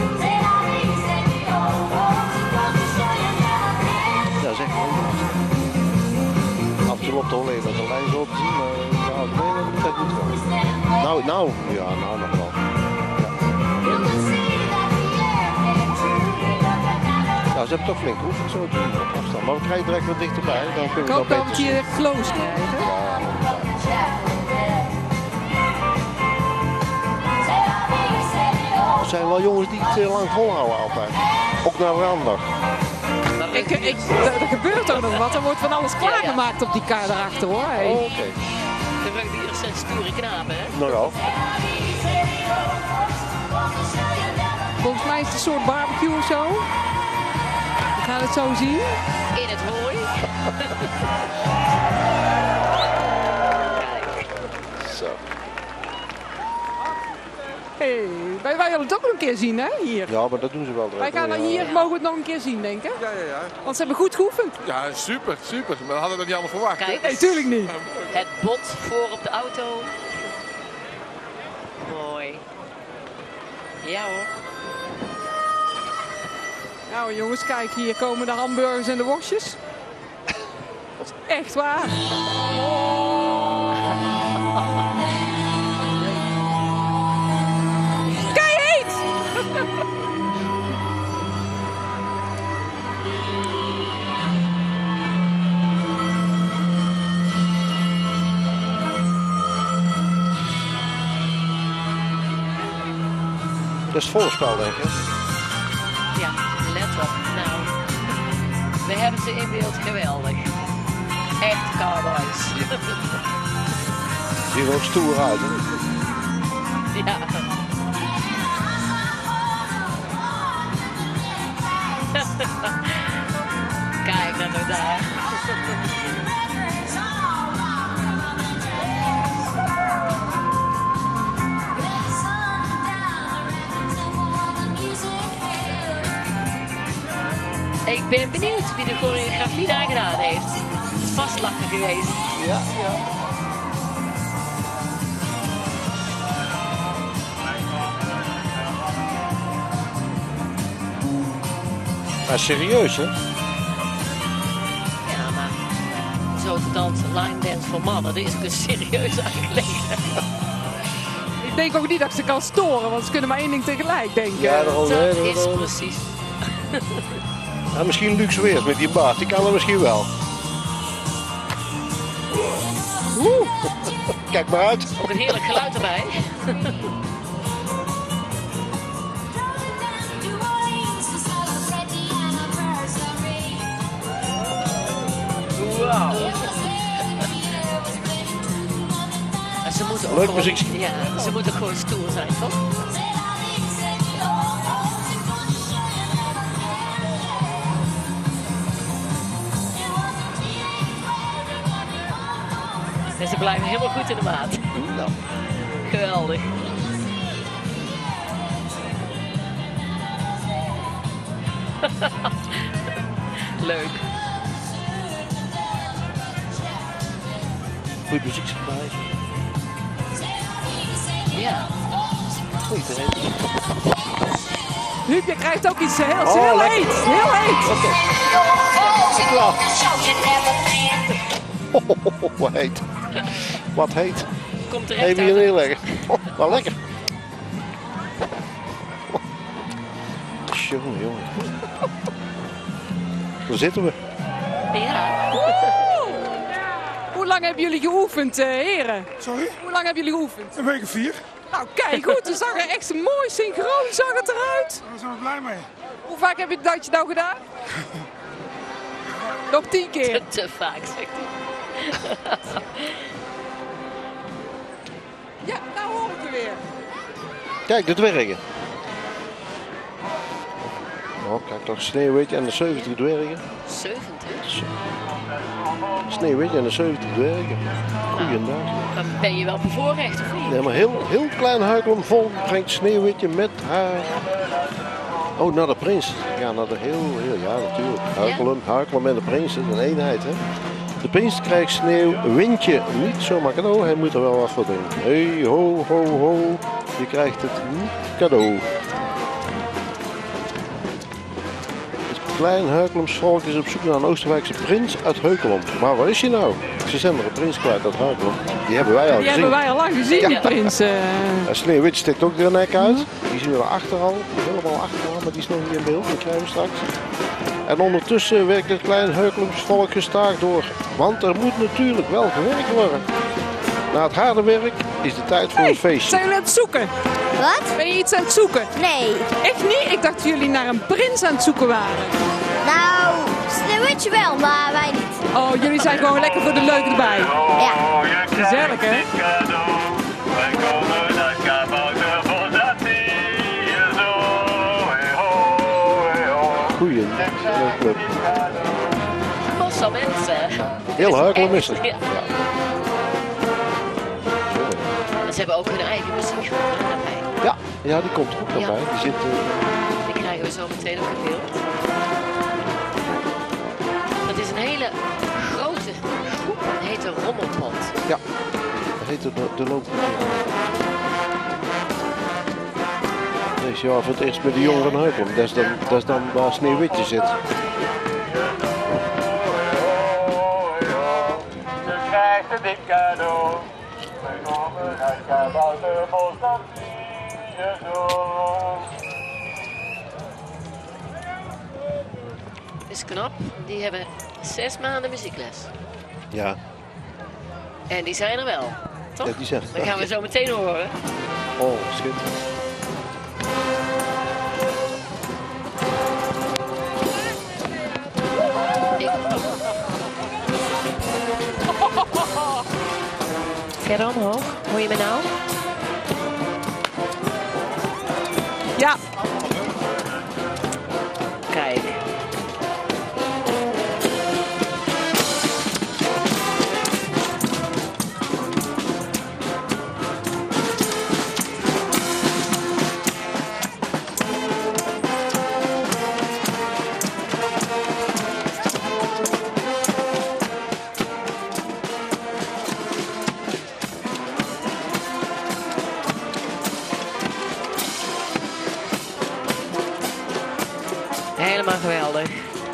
Ja, zeg maar. Af en toe loopt de Holleder met de lijn zo op te zien, maar de algemeen moet dat niet wel. Nou nog wel. Nou, ze hebben toch flink geoefend zo te doen op afstand. Maar we krijgen direct wat dichterbij. Dan kunnen Ik we hoop dat we beter het hier close krijgen. Er zijn wel jongens die het lang volhouden altijd. Ook naar Randag. Er gebeurt ook nog wat. Er wordt van alles klaargemaakt op die kaart daarachter, hoor. Hey. Oh, oké. De rugbyers zijn stoere knapen, hè? Nogal. Volgens mij is het een soort barbecue of zo. We gaan het zo zien. In het hooi. Zo. Hey, wij willen het ook nog een keer zien, hè? Hier. Ja, maar dat doen ze wel direct. Wij gaan dan hier, mogen we het nog een keer zien, denk ik. Ja. Want ze hebben goed geoefend. Ja, super. Maar we hadden dat niet allemaal verwacht. Kijk, nee, tuurlijk niet. Het bot voor op de auto. Mooi. Ja hoor. Nou jongens, kijk, hier komen de hamburgers en de worstjes. Dat is echt waar. Keiheet! Dat is het voorspel, denk ik. Ja, let op. Nou, we hebben ze in beeld geweldig. Echt cowboys. Zien er ook stoer uit, hè? Ja. Kijk dan nog daar. Ik ben benieuwd wie de choreografie daar gedaan heeft. Het is vast lachen geweest. Ja. Maar serieus, hè? Ja, maar zo te dansen, line dance voor mannen, dat is ook een serieus aangelegenheid. Ik denk ook niet dat ik ze kan storen, want ze kunnen maar één ding tegelijk denken. Ja, Dat is precies. Ja, misschien Luc Weers met die baard, die kan er misschien wel. Kijk maar uit. Ook een heerlijk geluid erbij. Wauw. Ze moeten ook leuk gewoon, muziek. ja, ze moeten gewoon stoer zijn, toch? En ze blijven helemaal goed in de maat. Nou. Geweldig. Leuk. Goeie muziek erbij. Ja. Goeie terrein. Huub, je krijgt ook iets heel heet. Heel heet. Wat heet. Wat heet. Komt terecht Even hier neerleggen. Wat lekker. Jongen. Daar zitten we. Ja. Hoe lang hebben jullie geoefend, heren? Sorry? Hoe lang hebben jullie geoefend? Een week of 4. Nou, kijk goed. Het zag er echt mooi synchroon zag het eruit. Daar zijn we blij mee. Hoe vaak heb je dat nou gedaan? Nog 10 keer. Te vaak, zegt hij. Ja, nou hoor ik er weer. Kijk, de dwergen. Nou, kijk toch, Sneeuwwitje en de 70 dwergen. 70? Sneeuwwitje en de 70 dwergen. Goeiedag. Dan ben je wel bevoorrecht, of niet? Nee, maar heel klein Huikelum vol brengt Sneeuwwitje met haar... Oh, naar de prins. Ja, naar de ja, natuurlijk. Huikelum en de prins, dat is een eenheid, hè. De prins krijgt Sneeuwwitje niet zomaar cadeau, hij moet er wel wat voor doen. Hey, ho, ho, ho. Je krijgt het niet cadeau. Klein Huikelums volk is op zoek naar een Oostenrijkse prins uit Heukelum. Maar waar is hij nou? Ze zijn er een prins kwijt uit Heukelum. Die hebben wij al gezien. Die hebben wij al lang gezien, die prins. Sneeuwwitje steekt ook de nek uit. Die zien we erachter al. Helemaal achteraan, maar die is nog niet in beeld. Die krijgen we straks. En ondertussen werkt het klein Heukelums volk gestaag door. Want er moet natuurlijk wel gewerkt worden. Na het harde werk is de tijd voor een feestje. Zijn jullie aan het zoeken? Wat? Ben je iets aan het zoeken? Nee. Echt niet? Ik dacht dat jullie naar een prins aan het zoeken waren. Nou, Sneeuwwitje wel, maar wij niet. Oh, jullie zijn gewoon lekker voor de leuk erbij. Ja. Gezellig, hè? Goeie club. Massa mensen. Heel Heukelum is er. Ja. Ze hebben ook hun eigen muziekgroep erbij. Ja, die komt er ook nog bij. Die zit... Die krijgen we zo meteen ook in beeld. Het is een hele grote groep. Het heet een rommelpot. Ja, dat heet de loop. Deze jaar voor het eerst met de jongeren Heukelum. Dat is dan waar Sneeuwwitje zit. Je krijgt een dik cadeau. We komen uit Kabouterbos, dat zie je zo. Het is knap. Die hebben 6 maanden muziekles. Ja. En die zijn er wel. Toch? Ja, die zijn er. Dat gaan we zo meteen horen. Oh, schitterend. Verder omhoog. Hoor je me nou? Ja. Kijk. Helemaal geweldig.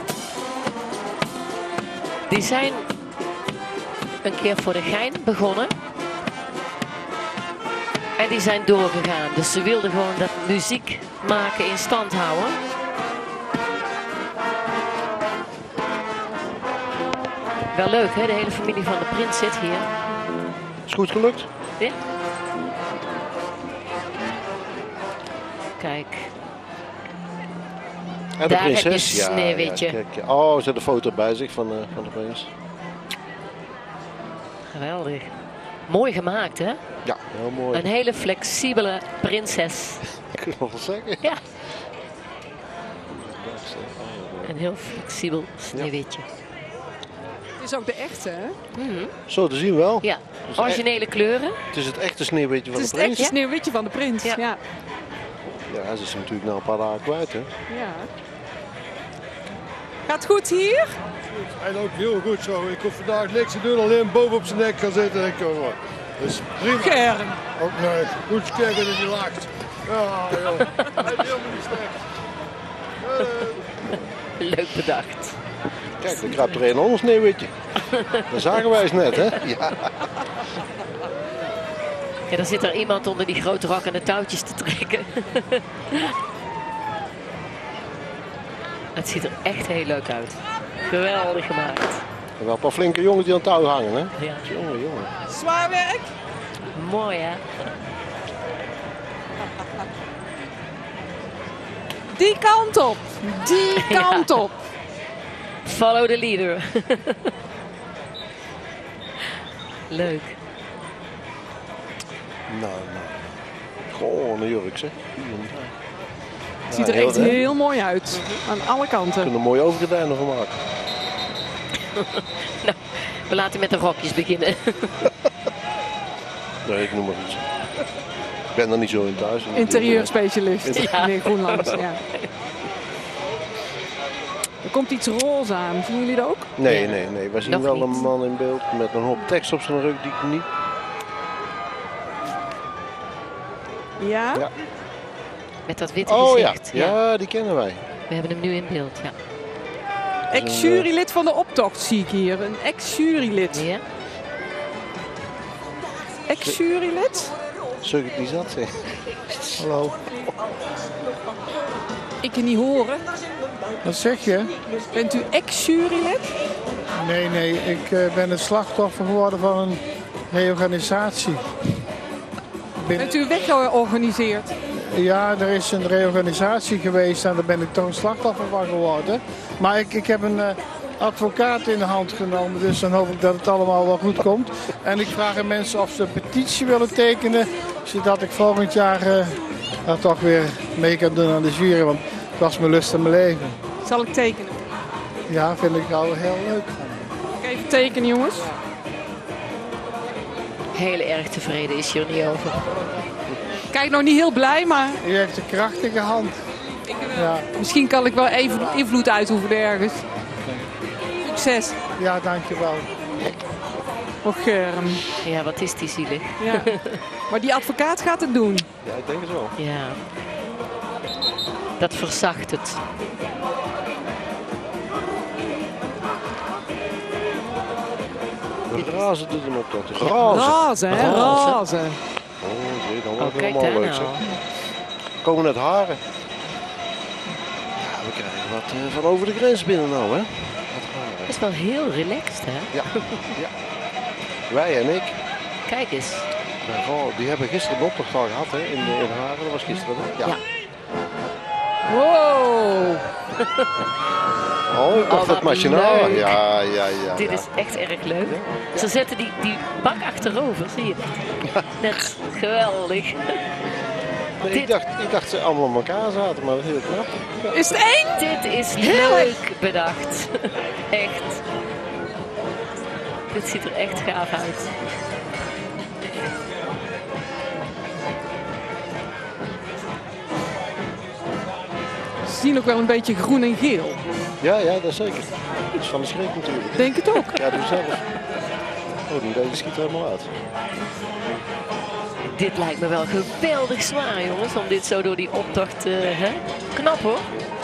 Die zijn een keer voor de gein begonnen. En die zijn doorgegaan. Dus ze wilden gewoon dat muziek maken in stand houden. Wel leuk, hè? De hele familie van de prins zit hier. Is goed gelukt? Ja. Kijk. En de daar prinses. heb je Sneeuwwitje. Ja, kijk. Oh, ze had een foto bij zich van de prins. Geweldig. Mooi gemaakt, hè? Ja, heel mooi. Een hele flexibele prinses. Ik kan nog wel zeggen. Ja. Een heel flexibel Sneeuwwitje. Het is ook de echte, hè? Zo te zien wel. Ja, Dus originele kleuren. Het is het echte Sneeuwwitje van Het is de het prins. echte Sneeuwwitje van de prins, ja. Ja, ze is natuurlijk na een paar dagen kwijt, hè. Ja. Gaat het goed hier? Hij loopt heel goed zo. Ik hoef vandaag niks te doen, alleen boven op zijn nek gaan zitten. En komen. Dus prima. Kern. Ook nee. Goed kijken dat hij lacht. Ja, joh. Hij is helemaal niet slecht. Leuk bedacht. Kijk, er kruipt er een onder sneeuwwitje. Dat zagen wij eens net, hè? Ja. Ja, dan zit er iemand onder die grote rok en de touwtjes te trekken. Het ziet er echt heel leuk uit. Geweldig gemaakt. Er wel een paar flinke jongens die aan het touw hangen, hè? Ja. Jongen. Zwaar werk. Mooi, hè? Die kant op. Die kant op. Follow the leader. Leuk. Nou. Gewoon een jurk, zeg. Het ziet er echt heel mooi uit. Aan alle kanten. We kunnen er mooie overgedijnen van maken. Nou, we laten met de rokjes beginnen. Nee, ik noem maar iets. Ik ben er niet zo in thuis. Interieurspecialist. Ja. Meneer Groenlands, ja. Er komt iets roze aan. Zien jullie dat ook? Nee. We zien nog wel niet. een man in beeld met een hoop tekst op zijn rug die ik niet... Ja? Met dat witte gezicht. Ja, die kennen wij. We hebben hem nu in beeld, ja. Ex-jurylid van de optocht zie ik hier. Een ex-jurylid. Ja. Ex-jurylid? Zul ik die zat zeg. Hallo. Ik je niet horen. Wat zeg je? Bent u ex-jurylid? Nee, ik ben het slachtoffer geworden van een reorganisatie. Bent u weggeorganiseerd? Ja, er is een reorganisatie geweest en daar ben ik toch een slachtoffer van geworden. Maar ik heb een advocaat in de hand genomen, dus dan hoop ik dat het allemaal wel goed komt. En ik vraag aan mensen of ze een petitie willen tekenen, zodat ik volgend jaar daar toch weer mee kan doen aan de jury, want het was mijn lust en mijn leven. Zal ik tekenen? Ja, vind ik wel heel leuk. Mag ik even tekenen, jongens? Heel erg tevreden is je er niet over. Kijk, nog niet heel blij, maar... U heeft een krachtige hand. Ja. Misschien kan ik wel even invloed uitoefenen ergens. Succes. Ja, dankjewel. Och, Germ. Ja, wat is die zielig. Ja. Maar die advocaat gaat het doen. Ja, ik denk het wel. Ja. Dat verzacht het. Razen doet hem op dat. Razen, hè? Razen. Oh, zie, dan wordt het kijk allemaal daar leuk, nou. zeg. Komen net haren. Ja, we krijgen wat van over de grens binnen nou, hè? Het is wel heel relaxed, hè? Ja. Wij en ik. Kijk eens. Die hebben gisteren de optocht al gehad, hè? In Haren. Dat was gisteren, hè? Ja. Wow. Oh, ik dacht het machinaal. Ja. Dit is echt erg leuk. Ze zetten die bak achterover, zie je dat? Net geweldig. Nee, ik dacht ze allemaal aan elkaar zaten, maar dat is heel knap. Is het één? Dit is leuk bedacht. Echt. Dit ziet er echt gaaf uit. Ze zien ook wel een beetje groen en geel. Ja, dat is zeker. Dat is van de schrik natuurlijk. Denk het ook. Ja, doe zelf. Oh, deze schiet er helemaal uit. Dit lijkt me wel geweldig zwaar, jongens, om dit zo door die optocht hè? Knap, hoor.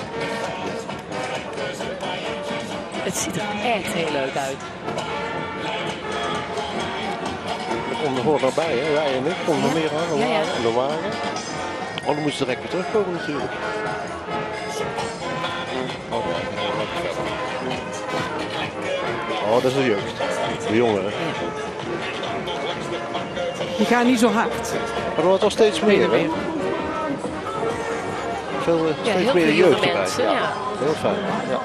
Het ziet er echt heel leuk uit. Er hoort erbij, hè? Wij en ik. Komt nog meer aan. De wagen. Oh, dan moeten ze direct weer terugkomen natuurlijk. Oh, dat is de jeugd. De jongeren. Die gaan niet zo hard. Maar er wordt al steeds meer, hè? Steeds meer jeugd erbij. Mensen, ja. Heel fijn. Ja.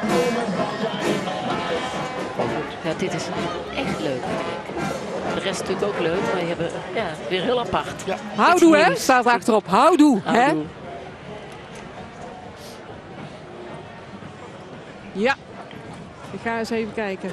Ja, dit is echt leuk. De rest natuurlijk ook leuk, maar je hebt weer heel apart. Ja. Houdoe, hè? Staat achterop. Houdoe, hè? Ja. Ik ga eens even kijken.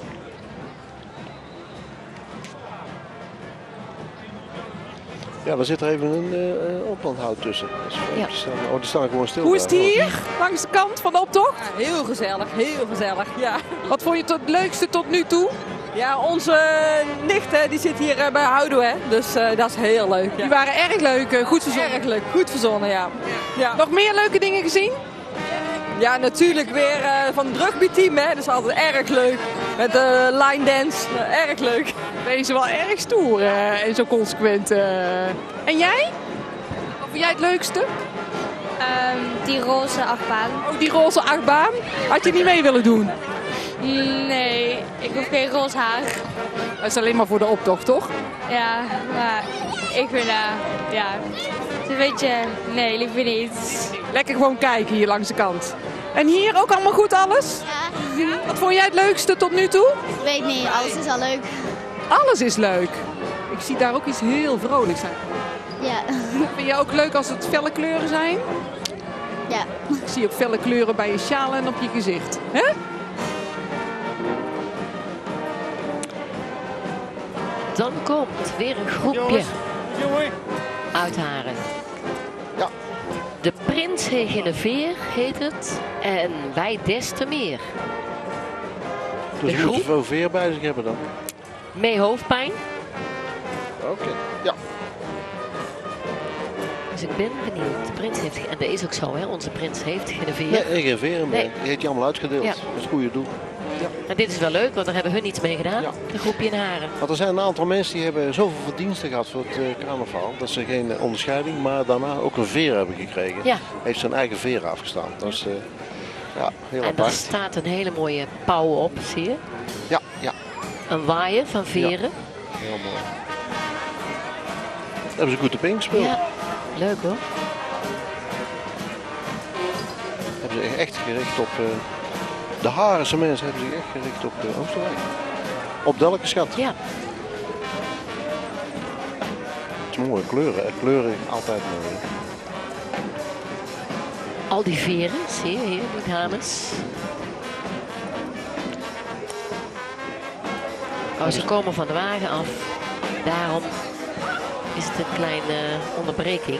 Ja, er zit er even een oplandhout tussen. Ja. Die staan gewoon stil. Hoe is het hier? Langs de kant van de optocht? Ja, heel gezellig, ja. Wat vond je het leukste tot nu toe? Ja, onze nicht die zit hier bij Houdoe, hè. Dus dat is heel leuk. Ja. Die waren erg leuk, goed verzonnen. Erg leuk, goed verzonnen, ja. Nog meer leuke dingen gezien? Ja, natuurlijk weer van het rugbyteam, hè. Dat is altijd erg leuk. Met de line dance, erg leuk. Deze wel erg stoer en zo consequent. En jij? Wat vind jij het leukste? Die roze achtbaan. Oh, die roze achtbaan? Had je niet mee willen doen? Nee, ik hoef geen roze haar. Dat is alleen maar voor de optocht, toch? Ja, maar ik vind ja, het is een beetje, nee, liever niet. Lekker gewoon kijken hier langs de kant. En hier ook allemaal goed alles? Ja. Wat vond jij het leukste tot nu toe? Weet niet, alles is al leuk. Alles is leuk. Ik zie daar ook iets heel vrolijks aan. Ja. Vind je ook leuk als het felle kleuren zijn? Ja. Ik zie ook felle kleuren bij je sjaal en op je gezicht. Hè? Dan komt weer een groepje uit Haren. Ja. De Prins Hegeneveer heet het. En wij des te meer. Dus ze moeten veel veer bij zich hebben dan? Mee hoofdpijn. Oké, ja. Dus ik ben benieuwd. De prins heeft, en dat is ook zo, hè? Onze prins heeft geen veer. Nee, geen veer meer. Die heeft hij allemaal uitgedeeld. Ja. Dat is het goede doel. Ja. En dit is wel leuk, want daar hebben hun iets mee gedaan. Ja. Een groepje in Haren. Want er zijn een aantal mensen die hebben zoveel verdiensten gehad voor het carnaval. Dat ze geen onderscheiding, maar daarna ook een veer hebben gekregen. Ja. Heeft zijn eigen veer afgestaan. Dat is ja, heel en apart. daar staat een hele mooie pauw op, zie je? Ja, ja. Een waaier van veren. Ja. Heel mooi. Hebben ze goed de pink gespeeld. Ja, leuk hoor. Hebben ze echt gericht op... de Harense mensen hebben zich echt gericht op Oosterwijk. Op Delkenschat. Ja. Het is mooi. Kleuren altijd mooi. Al die veren, zie je hier, die dames. Oh, ze komen van de wagen af. Daarom is het een kleine onderbreking.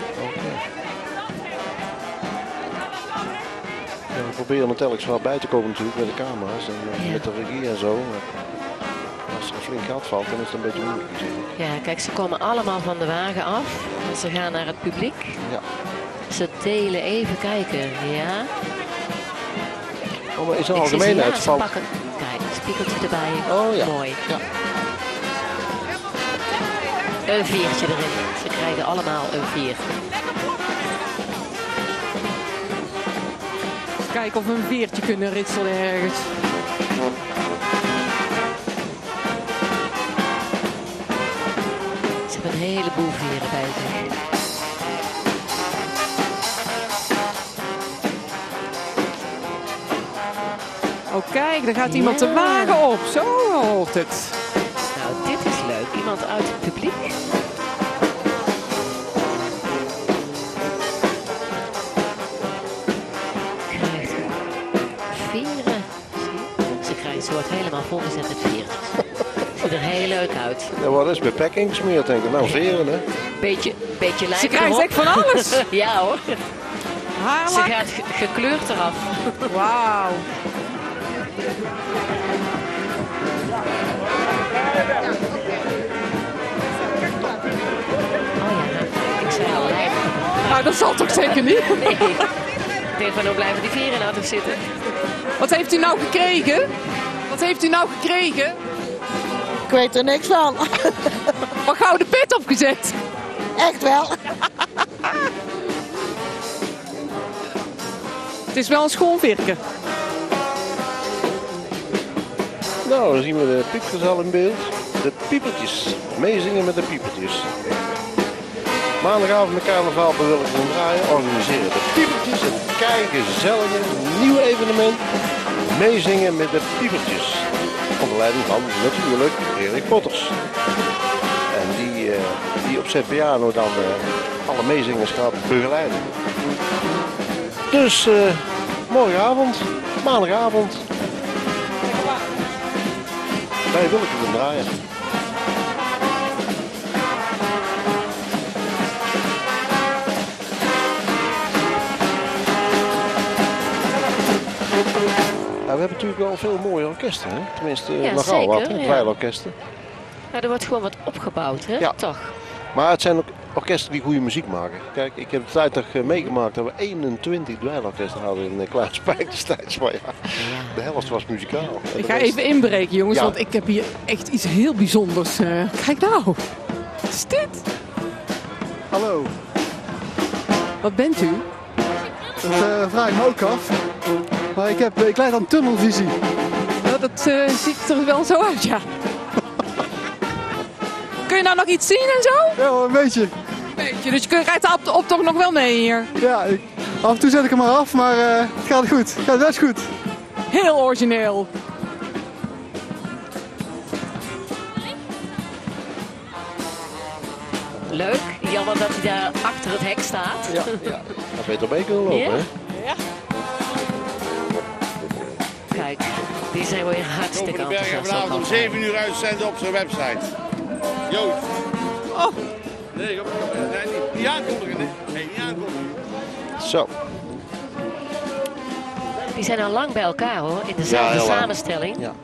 Ja, we proberen er telkens wel bij te komen natuurlijk met de camera's en met de regie en zo. Maar als er een flink gat valt, dan is het een beetje moeilijk natuurlijk. Ja, kijk, ze komen allemaal van de wagen af. En ze gaan naar het publiek. Ja. Ze delen even kijken, ja. Oh, maar is een algemeenheid valt... pakken. Kijk, een spiegeltje erbij. Oh ja. Mooi. Ja. Een veertje erin. Ze krijgen allemaal een veer. Kijken of we een veertje kunnen ritselen ergens. Ze hebben een heleboel veren bij zich. Oh kijk, daar gaat iemand de wagen op. Zo hoort het. Nou, dit is leuk. Iemand uit het publiek. Krijgt veren. Ze wordt helemaal volgezet met veren. Ziet er heel leuk uit. Ja, wat is met pek ingesmeerd, denk ik. Nou, veren, hè? Beetje lijkt Ze krijgt echt van alles. Ja hoor. Haarlak. Ze gaat gekleurd eraf. Wauw. Ik zei al lijp. Nou, dat zal toch zeker niet? Nee. Ik denk van, hoe blijven die veren nou toch zitten? Wat heeft u nou gekregen? Wat heeft u nou gekregen? Ik weet er niks van. Maar gouden pet opgezet. Echt wel. Het is wel een schoon virke. Nou, dan zien we de piepjes al in beeld. De piepertjes. Meezingen met de piepertjes. Maandagavond met carnaval bij Willeke van Draaien organiseren de piepertjes. Een keigezellige nieuw evenement. Meezingen met de piepertjes. Onder leiding van natuurlijk Erik Potters. En die op zijn piano dan alle meezingers gaat begeleiden. Dus morgenavond, maandagavond. Bij Willeke van Draaien. Ja, we hebben natuurlijk wel veel mooie orkesten, hè? Tenminste, Ja, nogal zeker, wat, hè? ja. Dweilorkesten. Ja, er wordt gewoon wat opgebouwd, hè? Ja. Toch? Maar het zijn ook orkesten die goede muziek maken. Kijk, ik heb de tijd nog meegemaakt dat we 21 dweilorkesten hadden in Klaarspijk destijds. Maar ja, de helft was muzikaal. Ik ga even inbreken, jongens, Ja. want ik heb hier echt iets heel bijzonders. Kijk nou, wat is dit? Hallo. Wat bent u? Dat vraag ik me ook af. Maar ik leid aan tunnelvisie. Nou, dat ziet er wel zo uit, ja. Kun je nou nog iets zien en zo? Ja, een beetje. Een beetje, dus je rijdt de optocht nog wel mee hier? Ja, af en toe zet ik hem maar af, maar het gaat goed. Het gaat best goed. Heel origineel. Leuk. Jammer dat hij daar achter het hek staat. Ja, ja. Dat beter mee kunnen lopen, Ja? hè? Ja. Kijk, die zijn weer hartstikke Koper de Berg enthousiast. vanavond om 7 uur uitzenden op zijn website. Joost. Oh. Nee, niet aankondigen. Nee, niet aankondigen. Zo. Die zijn al lang bij elkaar hoor, in Ja, dezelfde heel lang. samenstelling. Ja.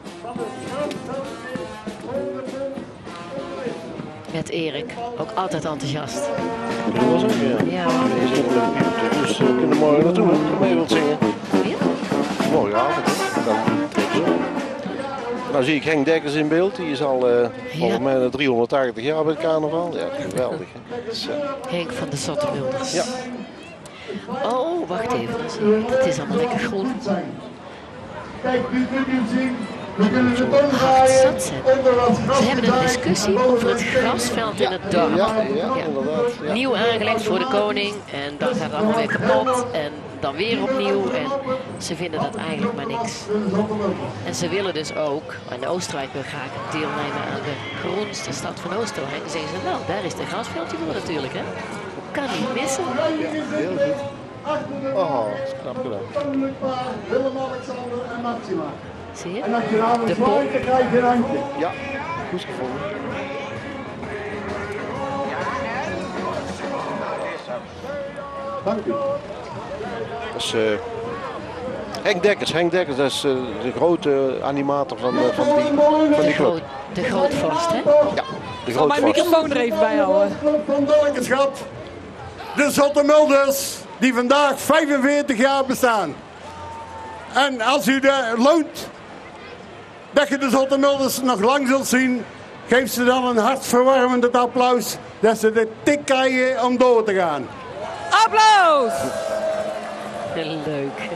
Met Erik, ook altijd enthousiast. Dat was ook, ja. Ja. Deze is nog een dus we kunnen morgen naartoe, hè, als je mee wilt zingen. Ja? Morgenavond, hè. Dan trekken ze op. Nou zie ik Henk Dekkers in beeld. Die is al volgens mij 380 jaar bij het carnaval. Ja, geweldig. Hè. Dus, Henk van de Zottemulders. Ja. Oh, wacht even. Het is allemaal lekker groen. Kijk, nu kunt u hem zien. We kunnen de Hard toon draaien. zat ze. Ze hebben een discussie over het grasveld in het dorp. ja, inderdaad. Ja. Nieuw aangelegd voor de koning en dan gaat het allemaal weer kapot en dan weer opnieuw en ze vinden dat eigenlijk maar niks. En ze willen dus ook, en Oosterwijk wil graag deelnemen aan de groenste stad van Oosterwijk. Dan zeggen ze, nou daar is de grasveldje voor natuurlijk hè. Kan niet missen. Heel goed. Oh, dat is knap gedaan. Willem-Alexander en Maxima. Zie je? En als je nou De een pop. zwaait, dan krijg je een handje. Ja, goed gevonden. Dank u. Dat is Henk Dekkers. Henk Dekkers, dat is de grote animator van die club. De grootvorst hè? Ja, de Zal mijn grootvorst. microfoon er even bij houden. Van Dolkenschap. De Zottemulders, die vandaag 45 jaar bestaan. En als u loont dat je de Zottemulders nog lang zult zien, geef ze dan een hartverwarmend applaus dat ze de tik krijgen om door te gaan. Applaus! Leuk.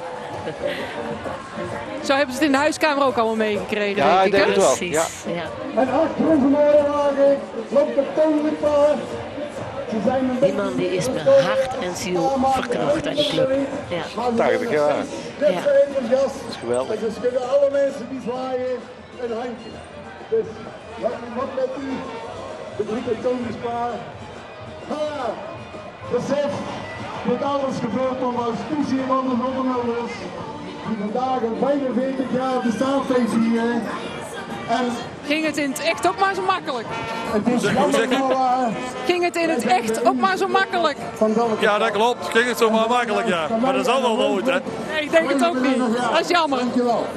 Zo hebben ze het in de huiskamer ook allemaal meegekregen. Ja, ik denk hè? het wel. Precies. Ja. Ja. En achter onze mooie wagen loopt de koninklijk paard. Ze zijn een Die man die is met hart en ziel verknocht aan die club. Ja. 80 jaar. net Ja. zo enthousiast. Dat is geweldig. En dus kunnen alle mensen die zwaaien een handje. Dus wat met u, de groep Koningspaar. Ha! Besef, dit alles gebeurt om als toezicht van de Zottemulders. Die vandaag een 45 jaar bestaanfeest vieren. En Ging het in het echt ook maar zo makkelijk? het is jammer voor Ging het in het echt ook maar zo makkelijk? Ja, dat klopt. Ging het zomaar makkelijk, ja. Maar dat zal wel nooit, hè. Nee, ik denk het ook niet. Dat is jammer. Dankjewel.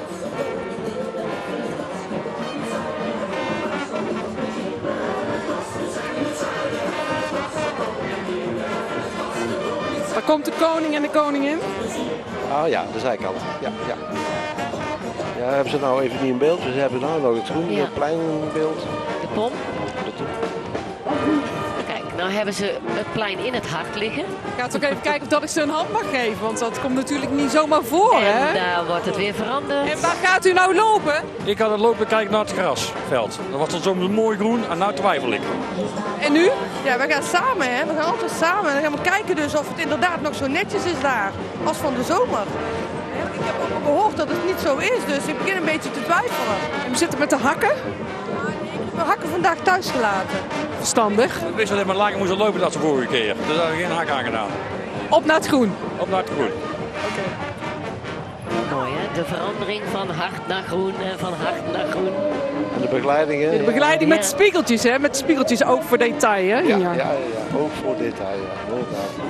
Daar komt de koning en de koningin. Ah ja, de zijkant. Ja, ja. Ja, hebben ze nou even niet in beeld. Ze hebben nou nog het groene Ja. plein in beeld. De pom. Kijk, nou hebben ze het plein in het hart liggen. Ik ga het ook even kijken of dat ik ze een hand mag geven. Want dat komt natuurlijk niet zomaar voor, En hè? daar wordt het weer veranderd. En waar gaat u nou lopen? Ik ga het lopen kijken naar het grasveld. Dat was dan zo mooi groen en nou twijfel ik. En nu? Ja, we gaan samen, hè. We gaan altijd samen. En dan gaan we kijken dus of het inderdaad nog zo netjes is daar. Als van de zomer. Ik heb ook gehoord dat het niet zo is, dus ik begin een beetje te twijfelen. En we zitten met de hakken. We hakken vandaag thuis gelaten. Verstandig. Ik wist alleen maar lager moesten lopen dat ze vorige keer. Dus daar heb ik geen hak aan gedaan. Op naar het groen. Op naar het groen. Mooi hè, de verandering van hart naar groen en van hart naar groen. En de begeleiding, hè? De begeleiding met spiegeltjes, hè? Met spiegeltjes ook voor detail, hè? Ja, ja, ja, ja. Ook voor detail, ja. Inderdaad.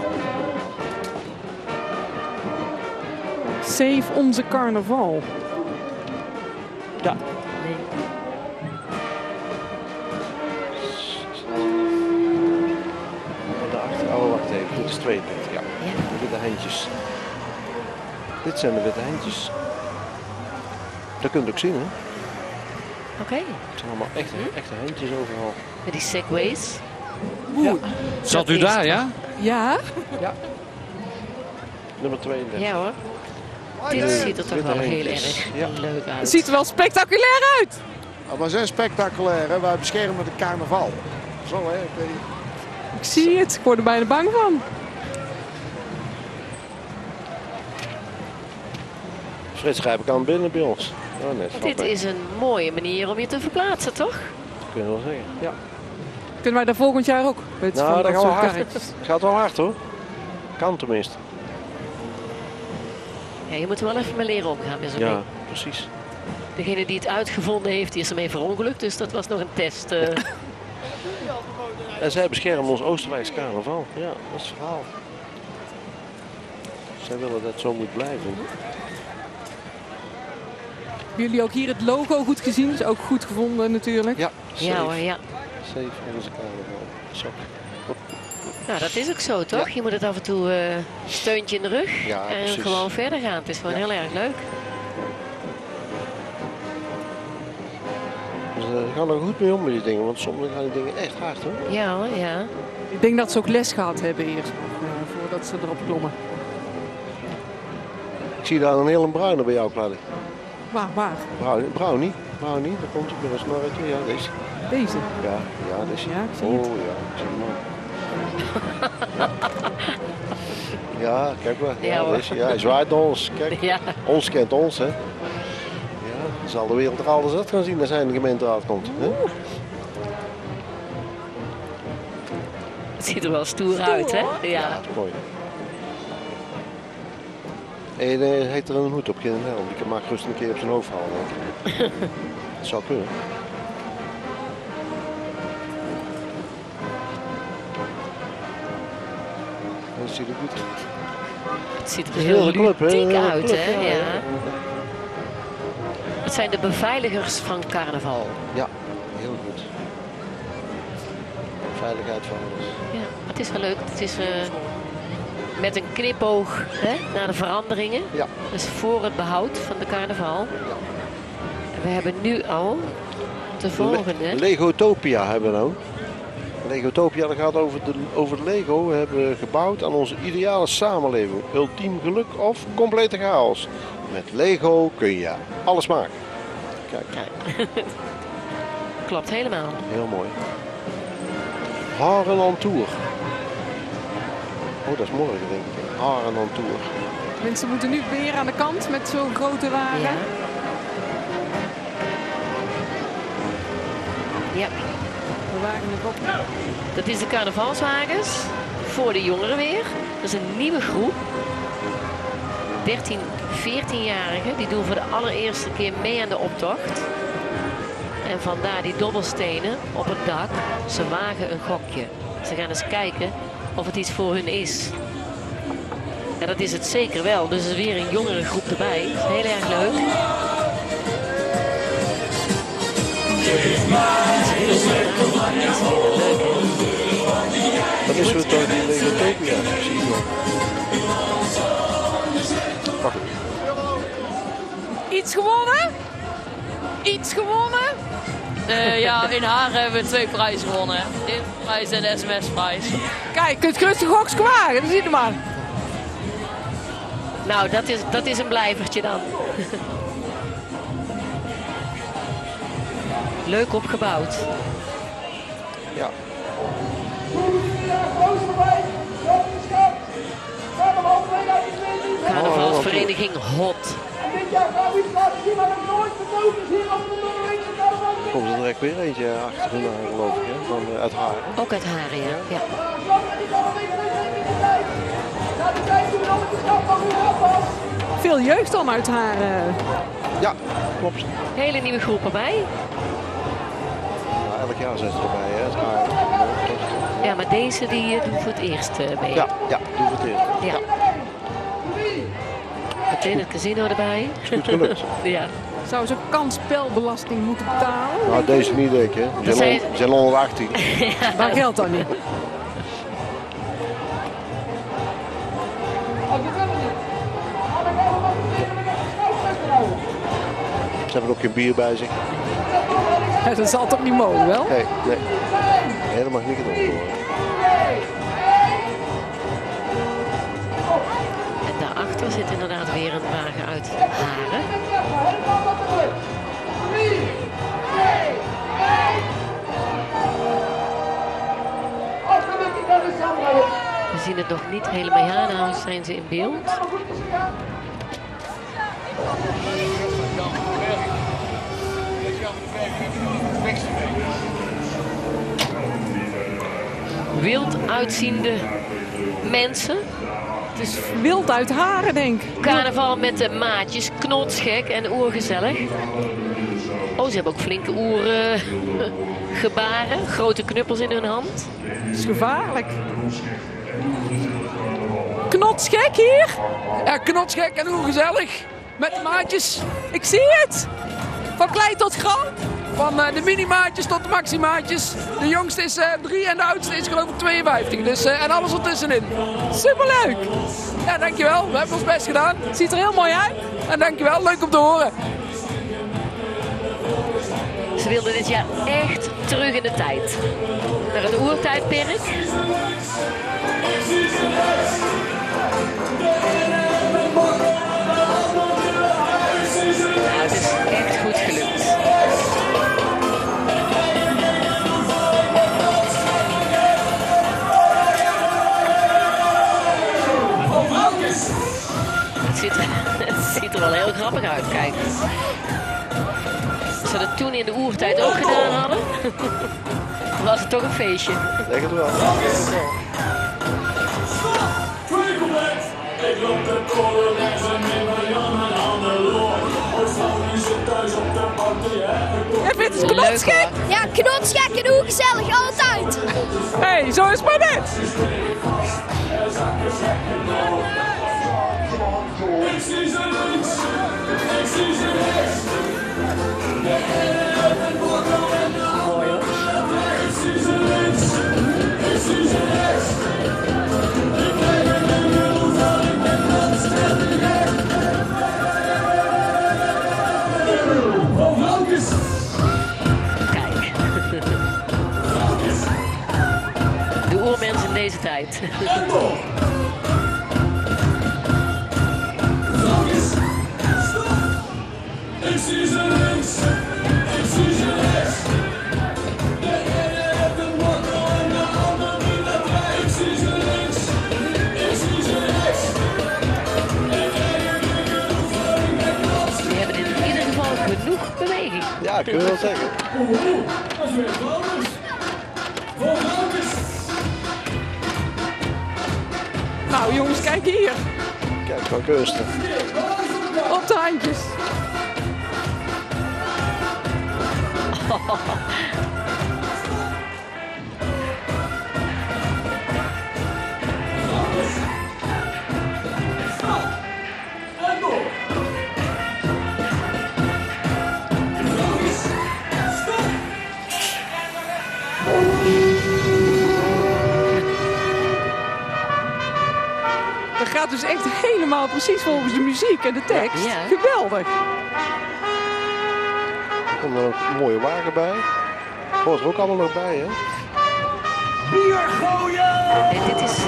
Save onze carnaval. Ja. is 22, ja. De witte hentjes. Dit zijn de witte hentjes. Dat kunt u ook zien, hè? Oké. Het zijn allemaal echte hentjes overal. Met die segways. Ja. Zat u daar, ja? Ja? Ja. Nummer 32. Ja hoor. Dit ziet er toch wel heel erg leuk uit. Het ziet er wel spectaculair uit. Ja, we zijn spectaculair, hè? Wij beschermen de carnaval. Zo, hè? Ik zie het, ik word er bijna bang van. Frits Grijpen kan binnen bij ons. Oh, net, Dit is een mooie manier om je te verplaatsen, toch? Dat kun je wel zeggen, ja. Kunnen wij daar volgend jaar ook? Met Nou, dat soort gaat hard. karretjes? Gaat wel hard, hoor. Kan tenminste. Ja, je moet er wel even mee leren omgaan met zo'n Ja, ding. precies. Degene die het uitgevonden heeft, die is ermee verongelukt. Dus dat was nog een test. En zij beschermen ons Oostenrijks carnaval. Ja, dat is het verhaal. Zij willen dat het zo moet blijven. Hebben jullie ook hier het logo goed gezien? Is ook goed gevonden natuurlijk. Ja, ja hoor, ja. Safe onze carnaval. Zo. Nou, dat is ook zo, toch? Ja. Je moet het af en toe steuntje in de rug Ja, en precies. gewoon verder gaan. Het is gewoon heel erg leuk. Dus, we gaan er goed mee om met die dingen, want soms gaan die dingen echt hard, hoor. Ja hoor, ja. Ik denk dat ze ook les gehad hebben eerst, voordat ze erop klommen. Ik zie daar een hele bruine bij jou, Claudia. Waar? Brownie, daar komt hij met een snorretje. Ja, deze. Deze? Ja, deze. Ja, ik zie oh het. ja, ik zie hem al. Ja, kijk maar. Ja, Ja, hoor. deze. Ja, hij zwaait naar ons. Kijk, Ja. ons kent ons, hè. Ja, dan zal de wereld er alles uit gaan zien als hij in de gemeenteraad komt. Hè? Het ziet er wel stoer uit, hè? Ja. Dat is mooi. En hij heeft er een hoed op, geen helm. Die mag rustig een keer op zijn hoofd halen, denk ik. Dat zou kunnen. Dat ziet er goed uit. Het ziet er Het is heel een hele club, hè? ludiek Een hele uit, club, hè? ja. Ja. Het zijn de beveiligers van carnaval. Ja, heel goed. Veiligheid van alles. Ja, het is wel leuk. Het is met een knipoog naar de veranderingen. Ja. Dus voor het behoud van de carnaval. En we hebben nu al de volgende. Legotopia hebben we nou. Legotopia, dat gaat over Lego. We hebben gebouwd aan onze ideale samenleving. Ultiem geluk of complete chaos. Met Lego kun je alles maken. Kijk. Klopt helemaal. Heel mooi. Haren on Tour. Oh, dat is morgen, denk ik. Haren on Tour. Mensen moeten nu weer aan de kant met zo'n grote wagen. Ja. Ja. We waren het op. Dat is de carnavalswagens voor de jongeren weer. Dat is een nieuwe groep. 13, 14-jarigen. Die doen voor de allereerste keer mee aan de optocht. En vandaar die dobbelstenen op het dak. Ze wagen een gokje. Ze gaan eens kijken of het iets voor hun is. Ja, dat is het zeker wel. Dus er is weer een jongere groep erbij. Dat is heel erg leuk. Dat is wat toch die Legotopia. Zie je wel. Wacht even. Iets gewonnen? Iets gewonnen? Ja, in Haren hebben we 2 prijzen gewonnen. De prijs en de sms-prijs. Kijk, je kunt gerust een gokske wagen, dat zie je maar. Nou, dat is een blijvertje dan. Leuk opgebouwd. Ja. Carnavalsvereniging Hot. Er komt er direct weer eentje achter hun aan, geloof ik, hè? Van, uit Haren. Ook uit Haren, ja. Veel jeugd dan uit haar. Ja, klopt. Hele nieuwe groep erbij. Ja, elk jaar zijn ze erbij, hè? Uit Haren. Ja, maar deze die doen voor het eerst mee. Ja, doen voor het eerst. Ja. Meteen het casino erbij. Is goed gelukt. Ja. Zou ze kansspelbelasting moeten betalen? Nou, deze niet, denk ik, hè? Die zijn onder 18. Waar geldt dat niet? hebben ook geen bier bij zich. Dat zal toch niet mogen, wel? Nee, dat mag niet gedronken worden. En daarachter zit inderdaad weer een wagen uit Haren. We zien het nog niet helemaal. Ja, nou zijn ze in beeld. Wild uitziende mensen. Het is wild uit Haren, denk ik. Carnaval met de maatjes, knotsgek en oergezellig. Oh, ze hebben ook flinke oergebaren. Grote knuppels in hun hand. Dat is gevaarlijk. Knotsgek hier? Ja, knotsgek en oergezellig. Met de maatjes. Ik zie het. Van klein tot groot. Van de mini-maatjes tot de maxi-maatjes. De jongste is 3 en de oudste is geloof ik 52. Dus, en alles ertussenin. Superleuk. Ja, dankjewel. We hebben ons best gedaan. Ziet er heel mooi uit. En dankjewel. Leuk om te horen. Ze wilden dit jaar echt terug in de tijd. Naar het oertijdperk. Nou, het is echt goed gelukt. Het ziet er wel heel grappig uit, kijk. Als ze dat toen in de oertijd ook gedaan hadden, was het toch een feestje. Denk het wel. Ik loop de kolen en ze nemen Jan en Anne-Loor. Oost-Vlaanderen zit thuis op de party. Jij vindt het knotsgek? Ja, knotsgek en hoe gezellig, altijd. Hé, zo is maar net. Ik zie ze links, ik zie ze rechts. Mooi hoor. Ik zie ze links, ik zie ze rechts. Ik kijk in de wereld waar ik ben Kijk. De oermens in deze tijd. Ik zie ze links, ik zie ze rechts. De ene heeft een mokkel en de ander doet dat wij. Ik zie ze links, ik zie ze rechts. Die hebben in ieder geval genoeg beweging. Ja, kun je wel zeggen. Dat is weer Vlaanders. Voor Vlaanders. Nou jongens, kijk hier. Kijk, van Kirsten. Op de handjes. Dat gaat dus echt helemaal precies volgens de muziek en de tekst. Ja. Geweldig. Er komt er ook een mooie wagen bij. Hoort er ook allemaal nog bij, hè? Bier gooien! Nee, dit is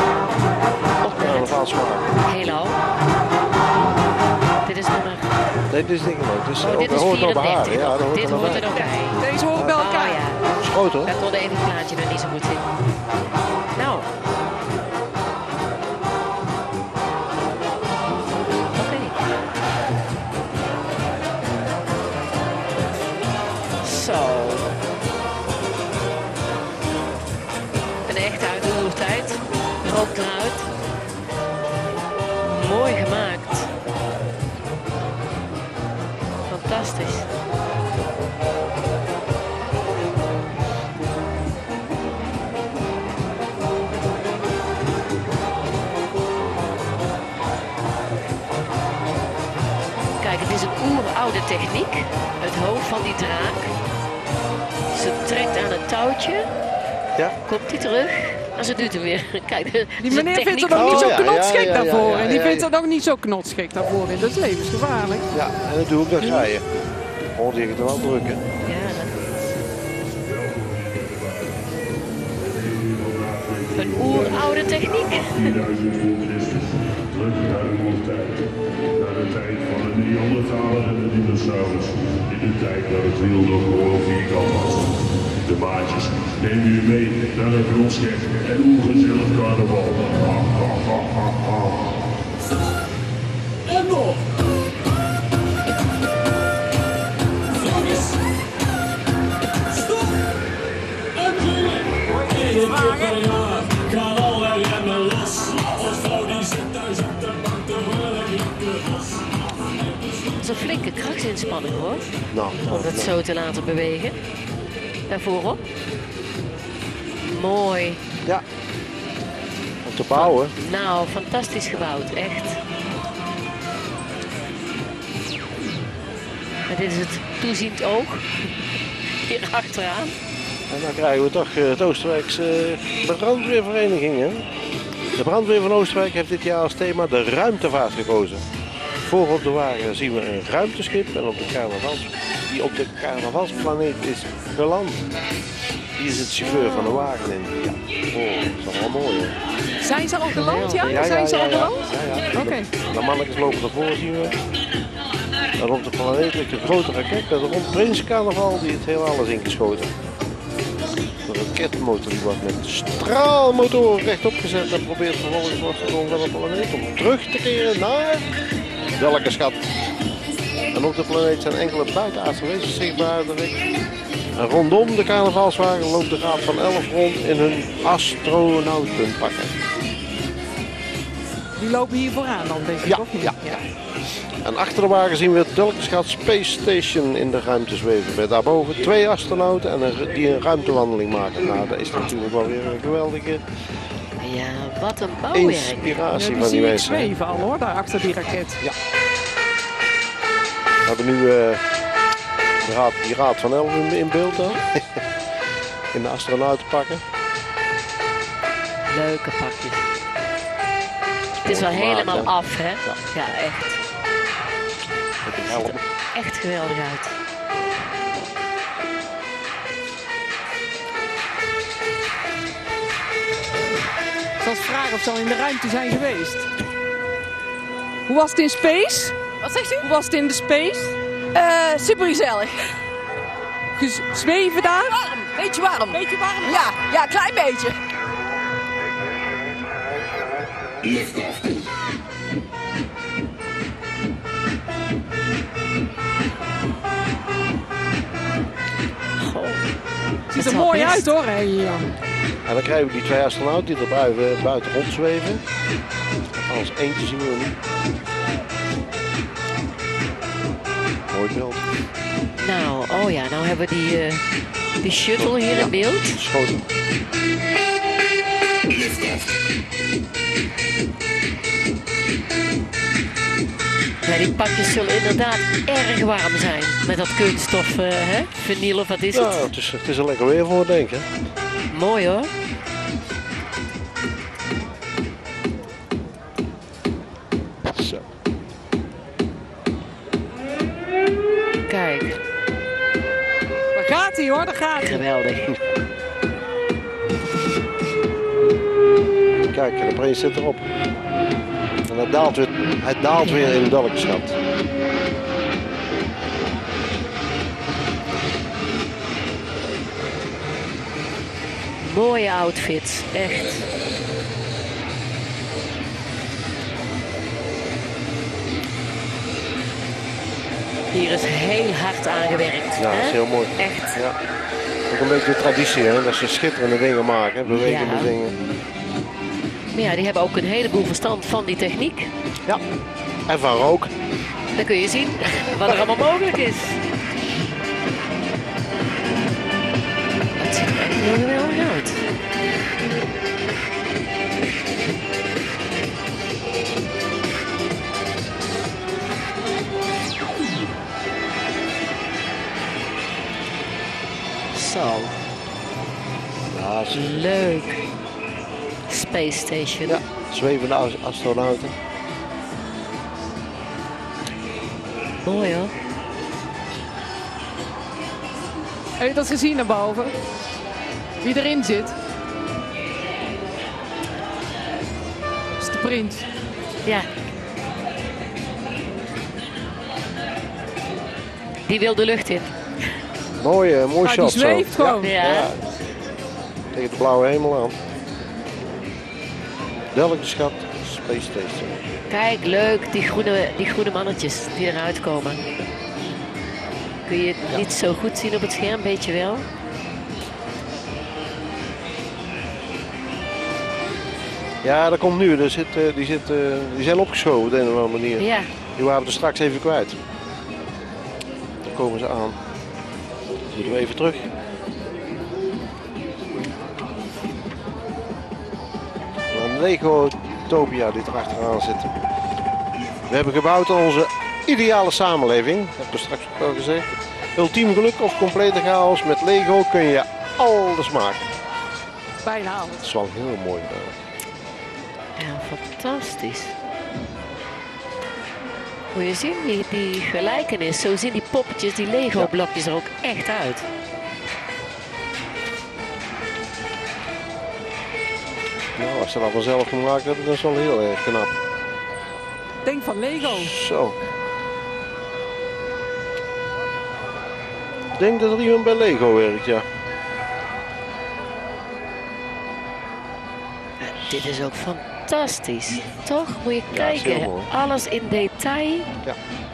Helo. Dit is nummer... Nee, dit is dingen ook. Dus Oh, dit is hoort nog bij 34. haar. Ja, dat hoort Dit er nog hoort er bij. nog bij. Deze horen bij elkaar. Oh, ja. Dat is groot, hoor. Daar kon even het plaatje er niet zo goed in. Nou. Oké. Zo. Een echt uit de oertijd. Rookt eruit. Mooi gemaakt. Fantastisch. Kijk, het is een oeroude techniek. Het hoofd van die draak. Ze trekt aan het touwtje. Ja. Komt hij terug. Maar ze doet hem weer. Kijk, Die meneer vindt het nog niet zo knotsgek daarvoor. En die vindt het nog niet zo knotsgek daarvoor. Dat is levensgevaarlijk. Ja, en dat doe ik, dat ga je. Hoorde ik het wel drukken. Een oeroude techniek. 4000 voor Christus. Terug naar de woestijn. Naar de tijd van de Neandertaler en de dinosaurus. In de tijd dat het wiel nog gewoon vierkant was. De maatjes nemen u mee naar een grondschep en ongezellig carnaval. En nog! Focus! Stop! En dat is een flinke krachtsinspanning hoor. Nou, om het zo te laten bewegen. Daarvoorop. Mooi. Ja. Om te bouwen. Nou, fantastisch gebouwd, echt. En dit is het toeziend oog. Hier achteraan. En dan krijgen we toch het Oosterwijkse brandweervereniging. Hè? De brandweer van Oosterwijk heeft dit jaar als thema de ruimtevaart gekozen. Voor op de wagen zien we een ruimteschip en die op de carnavalsplaneet is geland. Hier zit de chauffeur van de wagen in. Ja, dat is allemaal mooi hè. Zijn ze al geland, ja? Zijn ze al geland? Ja. Oké. De mannetjes lopen ervoor, zien we. En op de planeet ligt een grote raket met rond Prins Carnaval die het heelal is ingeschoten. De raketmotor die wordt met straalmotoren rechtop gezet en probeert vervolgens los te komen van de planeet om terug te keren naar welke schat. En op de planeet zijn enkele buitenaardse wezens zichtbaar. En rondom de carnavalswagen loopt de Raad van 11 rond in hun astronautenpakken. Die lopen hier vooraan dan, denk ik, of niet? Ja. En achter de wagen zien we het Delkenschat Space Station in de ruimte zweven. Met daarboven 2 astronauten en die een ruimtewandeling maken. Nou, dat is natuurlijk wel weer een geweldige ja, wat een bouwwerk. Inspiratie van die mensen. Die zweven al hoor, daar achter die raket. Ja. We hebben nu die Raad van 11 in beeld dan. In de astronautenpakken. Leuke pakjes. Het is wel helemaal af, hè? Ja, echt. Het ziet er echt geweldig uit. Ik zal eens vragen of ze al in de ruimte zijn geweest. Hoe was het in space? Wat zegt u? Hoe was het in de space? Super gezellig. Zweven daar? Warm, beetje warm. Beetje warm? Ja, klein beetje. Liftoff. Ziet er mooi uit hoor. Hier. En dan krijgen we die 2 astronauten die er buiten rondzweven. Als eentje zien we niet. Mooi beeld. Nou, oh ja, nou hebben we die shuttle hier in beeld. Schoten. Ja, die pakjes zullen inderdaad erg warm zijn. Met dat kunststof, hè? Vinyl of wat is het? Ja, het is er lekker weer voor, denk ik. Mooi hoor. Zo. Kijk. Daar gaat hij hoor, daar gaat hij. Geweldig. Kijk, de prins zit erop. En hij daalt weer in de Delkenschat. Mooie outfits, echt. Hier is heel hard aangewerkt. Ja, dat is heel mooi. Echt. Ja. Ook een beetje de traditie, hè? Dat ze schitterende dingen maken, bewegende dingen. Maar ja, die hebben ook een heleboel verstand van die techniek. Ja, en van rook. Dan kun je zien wat er allemaal mogelijk is. Het ziet er echt heel geweldig uit. Zo. Ja, leuk. Space Station. Ja, zwevende astronauten. Mooi hoor. Heb je dat gezien naar boven? Wie erin zit? Dat is de prins. Ja. Die wil de lucht in. Mooi Die shot zweeft zo. gewoon. Ja. Tegen de blauwe hemel aan. Welke schat? Space Station. Kijk, leuk, die groene mannetjes die eruit komen. Kun je het niet zo goed zien op het scherm, weet je wel? Ja, dat komt nu. Die zijn opgeschoven op de een of andere manier. Ja. Die waren we er straks even kwijt. Dan komen ze aan. Dan moeten we even terug. Een Lego Topia die er achteraan zit. We hebben gebouwd aan onze ideale samenleving. Dat heb ik er straks ook al gezegd. Ultiem geluk of complete chaos. Met Lego kun je alles maken. Bijna alles. Dat is wel heel mooi. Ja, fantastisch. Moet je zien, die gelijkenis. Zo zien die poppetjes, die Lego blokjes er ook echt uit. Nou, als ze dat vanzelf gemaakt hebben, dan is het wel heel erg knap. Denk van Lego. Zo. Ik denk dat er iemand bij Lego werkt, ja. Dit is ook fantastisch. Toch? Moet je Ja, is heel kijken. mooi. Alles in detail. Ja.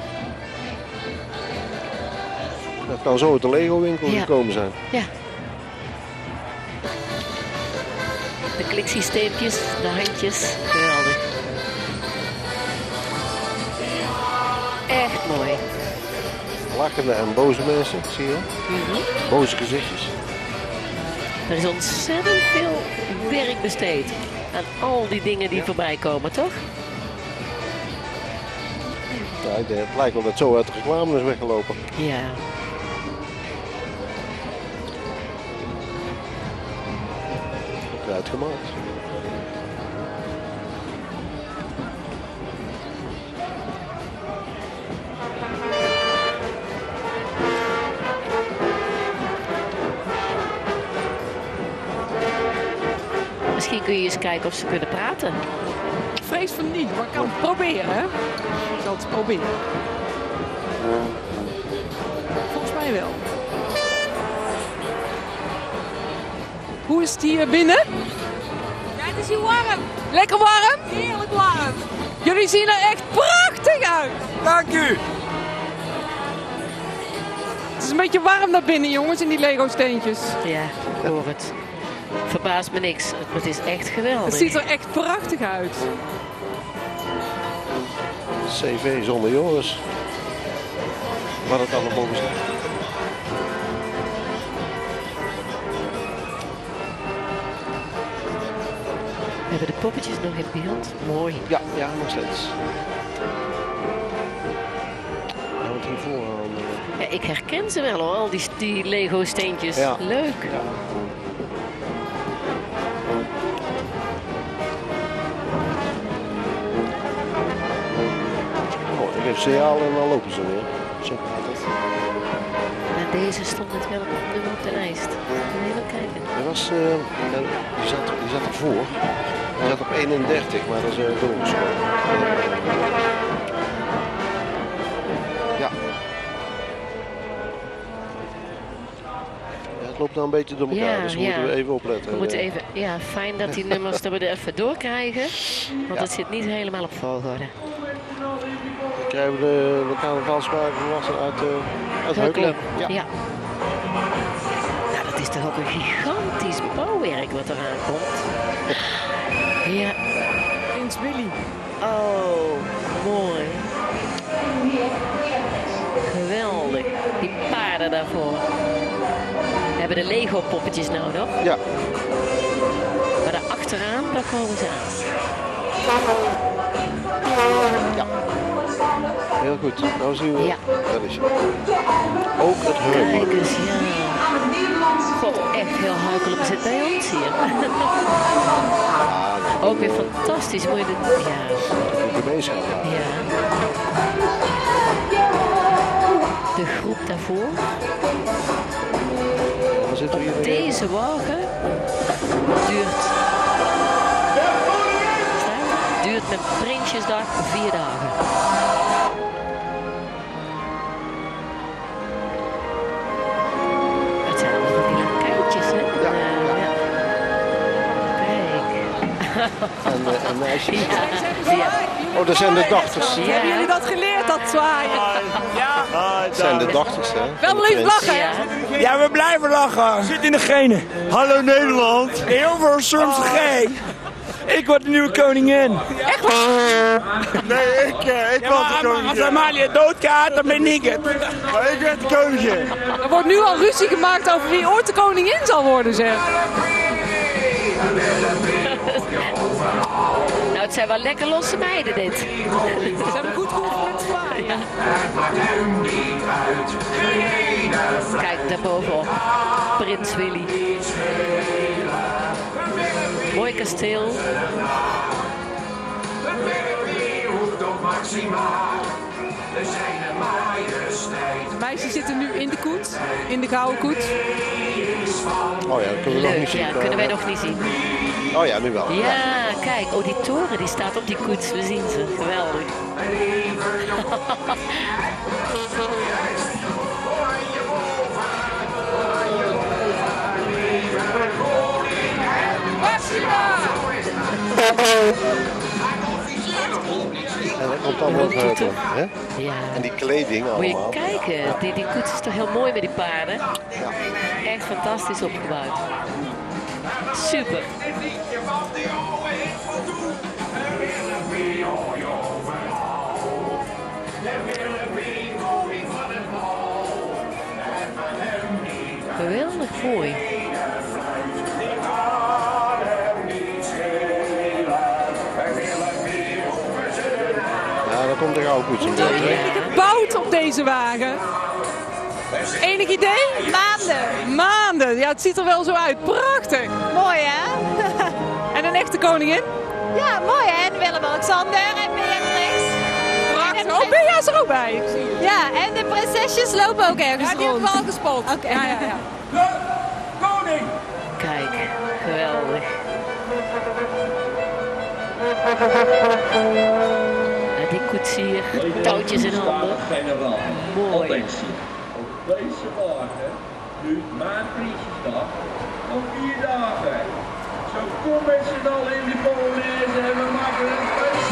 Dat kan zo uit de Lego winkel gekomen zijn. Ja. De kliksysteempjes, de handjes. Geweldig. Echt mooi. Lachende en boze mensen, zie je? Boze gezichtjes. Er is ontzettend veel werk besteed aan al die dingen die voorbij komen, toch? Ja, het lijkt wel dat zo uit de reclame is weggelopen. Ja. Ook uitgemaakt. Misschien kun je eens kijken of ze kunnen praten. Ik vrees van niet, maar ik kan het proberen, hè? Ik zal het proberen. Volgens mij wel. Hoe is het hier binnen? Ja, het is hier warm. Lekker warm? Heerlijk warm. Jullie zien er echt prachtig uit. Dank u. Het is een beetje warm naar binnen, jongens, in die Lego steentjes. Ja, ik hoor het. Verbaast me niks. Het is echt geweldig. Het ziet er echt prachtig uit. CV zonder Joris. Wat het allemaal mogen zijn. We hebben de poppetjes nog in beeld. Mooi. Ja, nog steeds. Gaan we het hiervoor aan? Ja, ik herken ze wel hoor, al die Lego steentjes. Ja. Leuk. Ja. Ik geef signaal en dan lopen ze weer. Zo gaat het. En deze stond net wel nummer op de lijst. Even kijken. Er was, die zat ervoor. Hij zat op 31, maar dat is doorgeschoten. Ja. Het loopt nou een beetje door elkaar, dus we moeten even opletten. We moeten even, ja, fijn dat die nummers dat we er even doorkrijgen. Want het zit niet helemaal op volgorde. Dan krijgen we de lokale valspraak volwassen uit Heukelum. Ja. Nou, dat is toch ook een gigantisch bouwwerk wat eraan komt. Ja. Prins Willy. Oh, mooi. Geweldig. Die paarden daarvoor. We hebben de Lego poppetjes nodig. Ja. Maar daar achteraan, daar komen ze aan. Ja. heel goed. Nou zien we. Ja. Dat is het. Ook het heugel. Kijk eens, ja. God, echt heel huikelop zit bij ons hier. Ook weer fantastisch. Moet je dit... Ja. De gemeenschap. Ja. De groep daarvoor. Dan zitten we hier. Deze wagen duurt met Prinsjesdag 4 dagen. Het zijn allemaal van die lakijtjes, hè? Ja. Kijk. En meisjes. Ja. Oh, dat zijn de dochters. Ja. Hebben jullie dat geleerd, dat zwaaien? Ja. Dat zijn de dochters, hè? Wel lief lachen. Ja, we blijven lachen. Zit in de genen. Hallo Nederland. Heel veel soms G. Ik word de nieuwe koningin. Echt waar? Nee, ik word de koningin. Als Amalia doodgaat, dan ben ik het. Maar ik werd de koningin. Er wordt nu al ruzie gemaakt over wie ooit de koningin zal worden, zeg. Nou, het zijn wel lekker losse meiden, dit. Ze hebben goed geoefend met zwaaien. Ja. Kijk, daarbovenop. Prins Willy. Mooi kasteel. De meisjes zitten nu in de koets, in de gouden koets. Oh ja, dat kunnen we nog niet zien. Ja, kunnen wij nog niet zien. Oh ja, nu wel. Ja, kijk. Oh, die toren die staat op die koets. We zien ze. Geweldig. En dat komt allemaal op heugel, hè? Ja. En die kleding allemaal. Moet je kijken, die koets is toch heel mooi met die paarden. Ja. Echt fantastisch opgebouwd. Super. Geweldig mooi. Ja, dan komt de gouden koets in beeld, hè? Gebouwd op deze wagen. Enig idee? Maanden. Maanden. Ja, het ziet er wel zo uit. Prachtig. Mooi, hè? En een echte koningin? Ja, mooi, hè? En Willem-Alexander en Beatrix. Prachtig. Oh, Bea is er ook bij. Ja, en de prinsesjes lopen ook ergens Ja, die heb ik wel gespot. Oké. Ja. Koning! Kijk, geweldig. En die koetsier, touwtjes in handen. Mooi. Attentie. Op deze wagen nu maart Prinsjesdag nog 4 dagen. Zo kom met z'n allen in die Polonaise en we maken een feest.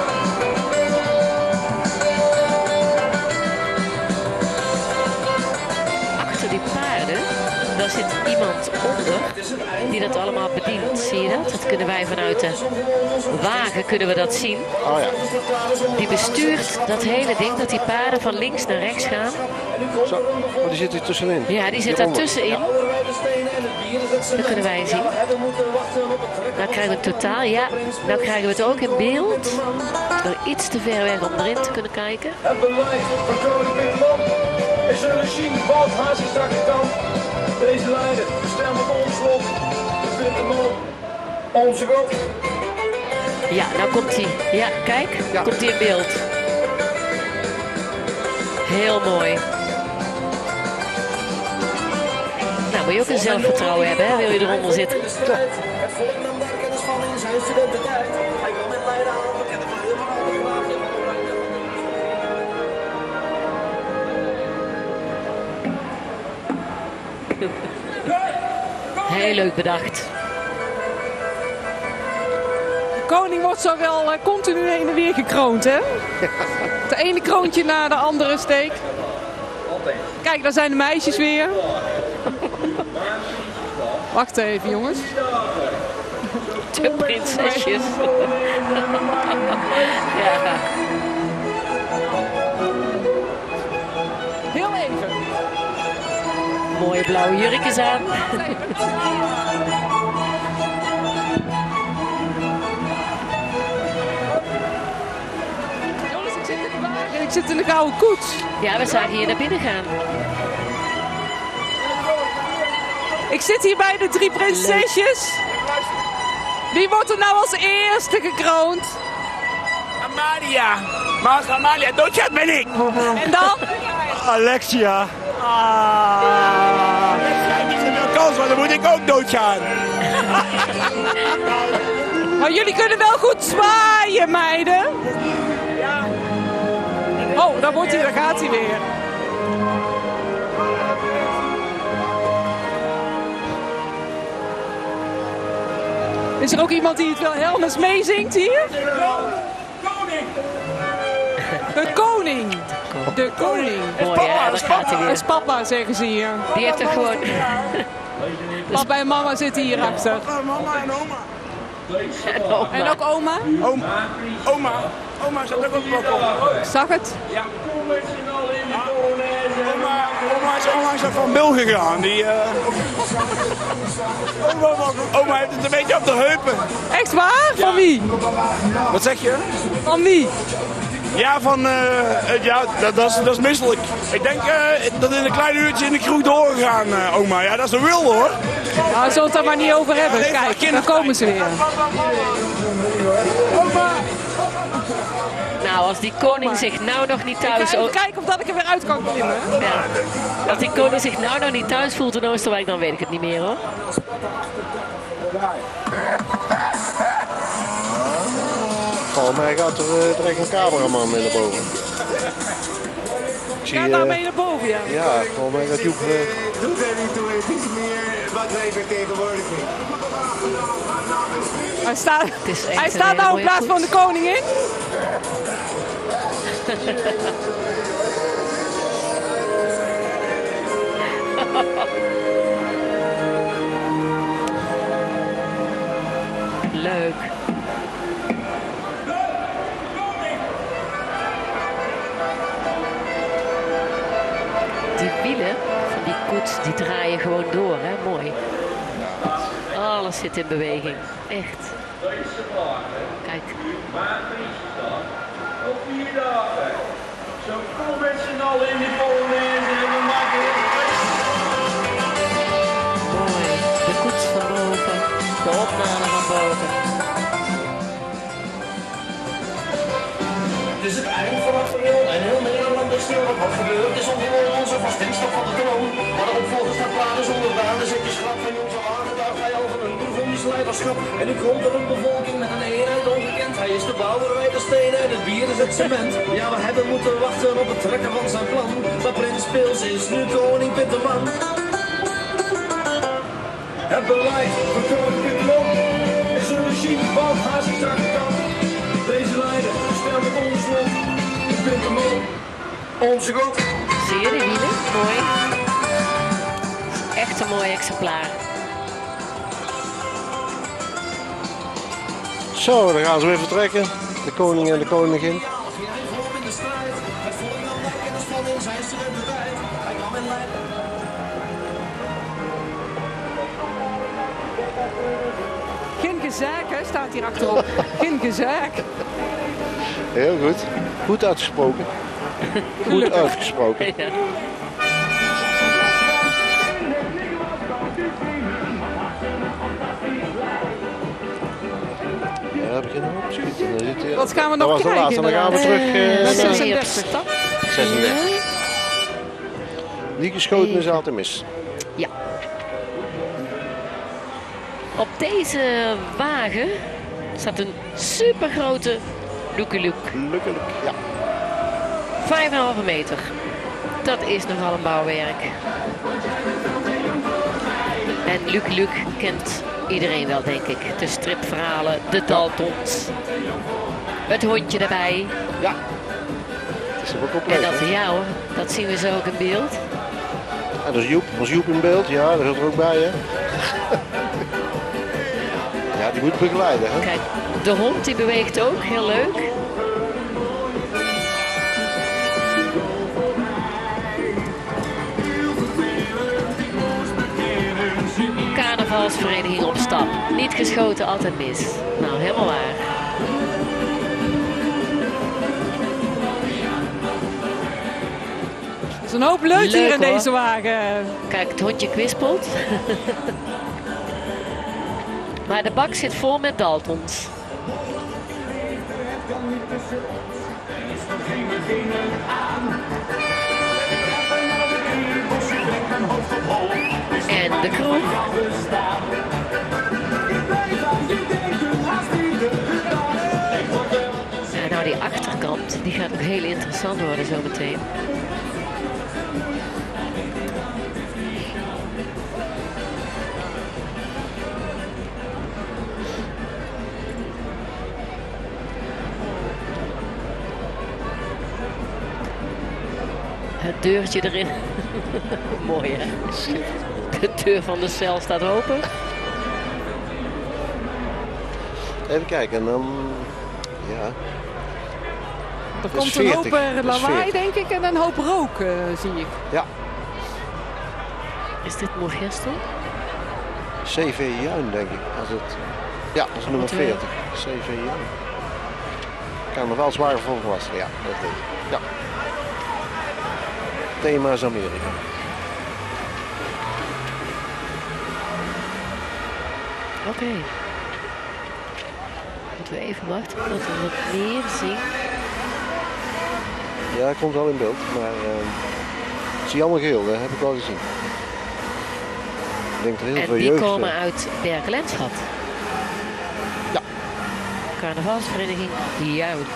Achter die paarden, daar zit iemand onder die dat allemaal bedient. Zie je dat? Dat kunnen wij vanuit de wagen kunnen we dat zien. Oh ja. Die bestuurt dat hele ding, dat die paarden van links naar rechts gaan. Zo. Oh, die zit hier tussenin. Ja, die zit daar tussenin. Dat kunnen wij zien. Nou krijgen we het totaal. Ja, nou krijgen we het ook in beeld. Nog iets te ver weg om erin te kunnen kijken. Het beleid van koning Willem is een regime wat haast is straks kan. Deze leider bestemd op ons lot. De witte man, onze God. Ja, nou komt hij. Ja, kijk. Komt hij in beeld. Heel mooi. Nou, moet je ook een zelfvertrouwen hebben, hè? Wil je eronder zitten? Het volk nam daar kennis van in zijn studententijd. Hij wil met Leiden aan bekend van helemaal Heel leuk bedacht. De koning wordt zo wel continu heen en weer gekroond, hè? Het ene kroontje na de andere steek. Kijk, daar zijn de meisjes weer. Wacht even, jongens. De prinsesjes. Ja. Heel even. Mooie blauwe jurkjes aan. Jongens, ik zit in de wagen. Ik zit in de gouden koets. Ja, we zagen hier naar binnen gaan. Ik zit hier bij de 3 prinsesjes. Wie wordt er nou als eerste gekroond? Amalia. Maar als Amalia doodgaat ben ik. En dan? Alexia. Alexia heeft niet zoveel kans, want dan moet ik ook doodgaan. Maar jullie kunnen wel goed zwaaien, meiden. Oh, daar gaat hij weer. Is er ook iemand die het Wilhelmus meezingt hier? De koning. De koning. Mooi, hè? Daar gaat hij weer. Dat is papa, zeggen ze hier. Die heeft toch gewoon... Papa en mama zitten hier achter. Mama en oma. En ook oma? Oma zat ook op het balkon. Zag het? Ja. Oma is onlangs van Bil gegaan. Oma heeft het een beetje op de heupen. Echt waar? Van wie? Wat zeg je? Van wie? Ja, dat is misselijk. Ik denk dat in een klein uurtje in de kroeg doorgegaan, oma. Ja, dat is een wilde hoor. Nou, zullen we het daar maar niet over hebben. Kijk, daar komen ze weer. Nou, als die koning zich nou nog niet thuis... Ik ga even kijken of dat ik er weer uit kan klimmen. Ja. Als die koning zich nou nog niet thuis voelt in Oosterwijk, dan weet ik het niet meer hoor. Volgens mij gaat er direct een cameraman mee naar boven. Gaat daar mee naar boven, ja? Ja, volgens mij gaat Joep... Doet er niet toe, het is meer wat wij vertegenwoordigen. Hij staat nou in plaats van de koningin. Leuk. Die wielen van die koets, die draaien gewoon door, hè? Mooi. Alles zit in beweging. Echt. Kijk. Op 4 dagen. Zo kom met z'n allen in die Polonaise en we maken het. Mooi. De koets van boven. De opname van boven. Het is het eind van april en heel Nederland is stil. Wat gebeurt is ongewoon onze vastinstap van de troon. Maar de opvolgers van plannen zonder baan. De zetjes schrap van jongs al aangedaagd. Hij al van een proefonisch leiderschap. En nu komt er een bevolking met een eenheid ongekend. Hij is de bouwer, wij de stenen en het bier is het cement. Ja, we hebben moeten wachten op het trekken van zijn plan. Maar prins Pils is nu koning Pitterman. Het beleid van koning Pitterman is een regime wat haast niet trakken kan. Deze leider speelt met ons land. Pitterman, onze god. Zie je die wielen? Mooi. Echt een mooi exemplaar. Zo, dan gaan ze weer vertrekken. De koning en de koningin. Geen gezeik, hè, staat hier achterop. Geen gezeik. Heel goed. Goed uitgesproken. Goed uitgesproken. Ja. Ja, daar heb ik geen hoop schieten. Wat gaan we nog krijgen? Dat was de laatste. Dan gaan we terug naar 36. 36. Die geschoten is altijd mis. Ja. Op deze wagen staat een supergrote Lucky Luke. Lucky Luke, ja. 5,5 meter. Dat is nogal een bouwwerk. En Lucky Luke kent iedereen wel, denk ik. De stripverhalen, de Daltons. Het hondje erbij. Ja. Het is er ook compleet. En dat, ja hoor, dat zien we zo ook in beeld. Ja, dat is Joep. Was Joep in beeld? Ja, dat hoort er ook bij, hè. Ja, die moet begeleiden, hè. Kijk, de hond die beweegt ook, heel leuk. Carnavalsvereniging op stap. Niet geschoten, altijd mis. Nou, helemaal waar. is een hoop leuk hier in deze wagen. Kijk, het hondje kwispelt. Maar de bak zit vol met Daltons. En de kroeg. En nou, die achterkant, die gaat ook heel interessant worden zometeen. Het deurtje erin. Mooi hè? De deur van de cel staat open. Even kijken en dan... Ja. Er komt een hoop lawaai denk ik en een hoop rook zie ik. Ja. Is dit Moergestel? CV Juin denk ik. Als het... Ja, dat is nummer 40. CV Juin. Carnavalswagen voor volwassenen. Ja, dat is het. Ja. Thema is Amerika. Oké. Moeten we even wachten tot we wat meer zien. Ja, hij komt wel in beeld, maar zie je allemaal geel, dat heb ik al gezien. Ik denk dat heel en veel die jeugd komen uit Berkelenschap. Ja. Carnavalsvereniging Juin.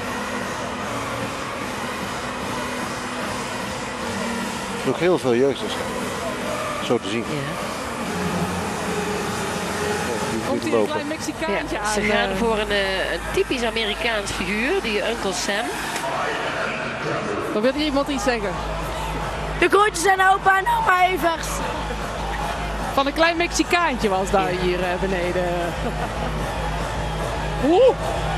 Nog heel veel jeugd dus. Zo te zien. Ja. Komt hier een klein Mexicaantje aan. Ze gaan voor een typisch Amerikaans figuur, die Uncle Sam. Dan wil hier iemand iets zeggen. De groetjes aan opa en oma Evers. Van een klein Mexicaantje was daar hier beneden. Oeh!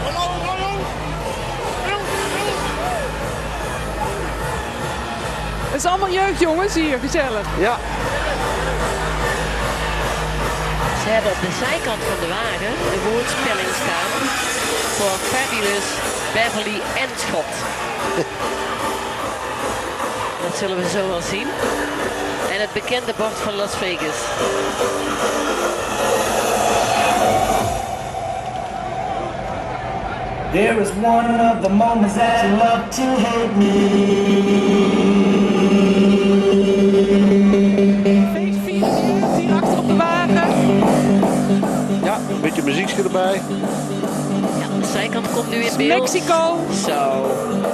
Het is allemaal jeugd jongens hier, gezellig. Ja. Ze hebben op de zijkant van de wagen de woordspelling staan voor Fabulous Beverly en Schot. Dat zullen we zo wel zien. En het bekende bord van Las Vegas. There is one of the moments that you love to hate me. Hier achter op de wagen. Ja, een beetje muziekje erbij. Ja, de zijkant komt nu in beeld. Mexico. Zo.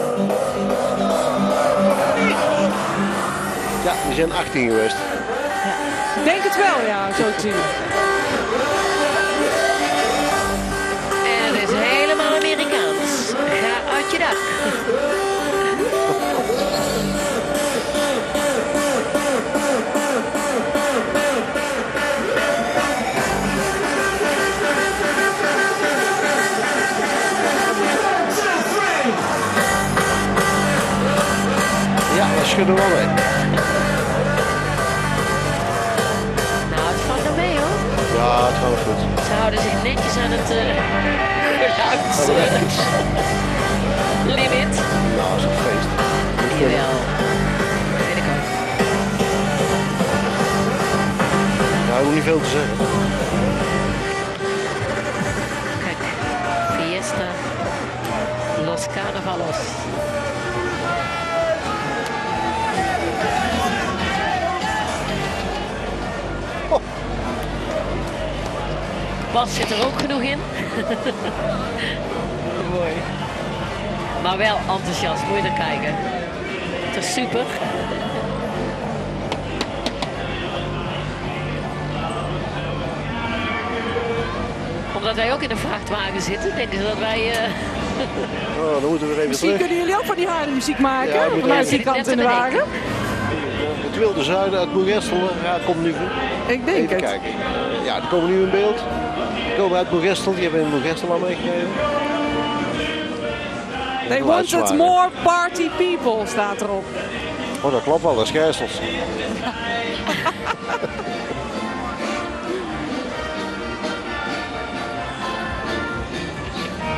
Ja, die zijn 18 geweest. Ja. Ik denk het wel, ja, zo te zien. En het is helemaal Amerikaans. Ga uit je dak. Ja, dat schudden we wel mee. Nou, het valt er mee hoor. Ja, het gaat wel goed. Ze houden zich netjes aan het limit. Nou, dat is een feest. Jawel. Weet ik ook. Ja, ik moet niet veel te zeggen. Kijk, Fiesta Los Carnavalos. Bas zit er ook genoeg in. Mooi. Maar wel enthousiast, moet je er kijken. Het is super. Omdat wij ook in een vrachtwagen zitten, denken ze dat wij... Oh, dan moeten we even Misschien terug. kunnen jullie ook van die harde muziek maken, Ja, vanuit die kant in de wagen. Het wilde zuiden uit Moergestel, ja, komt nu. Ik denk even het. Kijken. Ja, die komen nu in beeld. Die komen uit Moergestel, die hebben in Moergestel al meegegeven. They wanted more party people, staat erop. Oh, dat klopt wel, dat is Gijsels.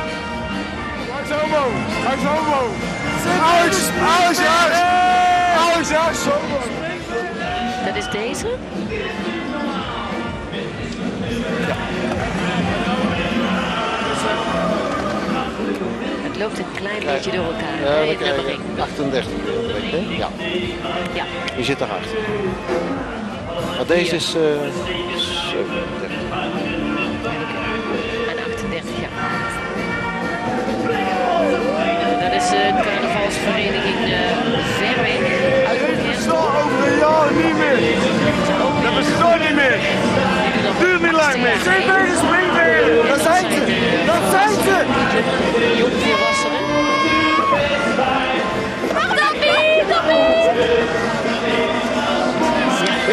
Langs homo! Langs homo! Alex! Alex, ja! serieus, ja, zo. Dat is deze. Ja. Het loopt een klein beetje door elkaar. Ja, Nee, we krijgen nummering. 38. Ja. Ja. Die zit erachter. Maar deze is 37. En 38, ja. Dat is de carnavalsvereniging Verweg uit Moergestel. Over een jaar niet meer. Dat bestaat niet meer. Duurt niet lang meer. Springveren, springveren. Dat zijn ze. Dat zijn ze. Jongvolwassenen. Wacht op, niet, op niet. Ja.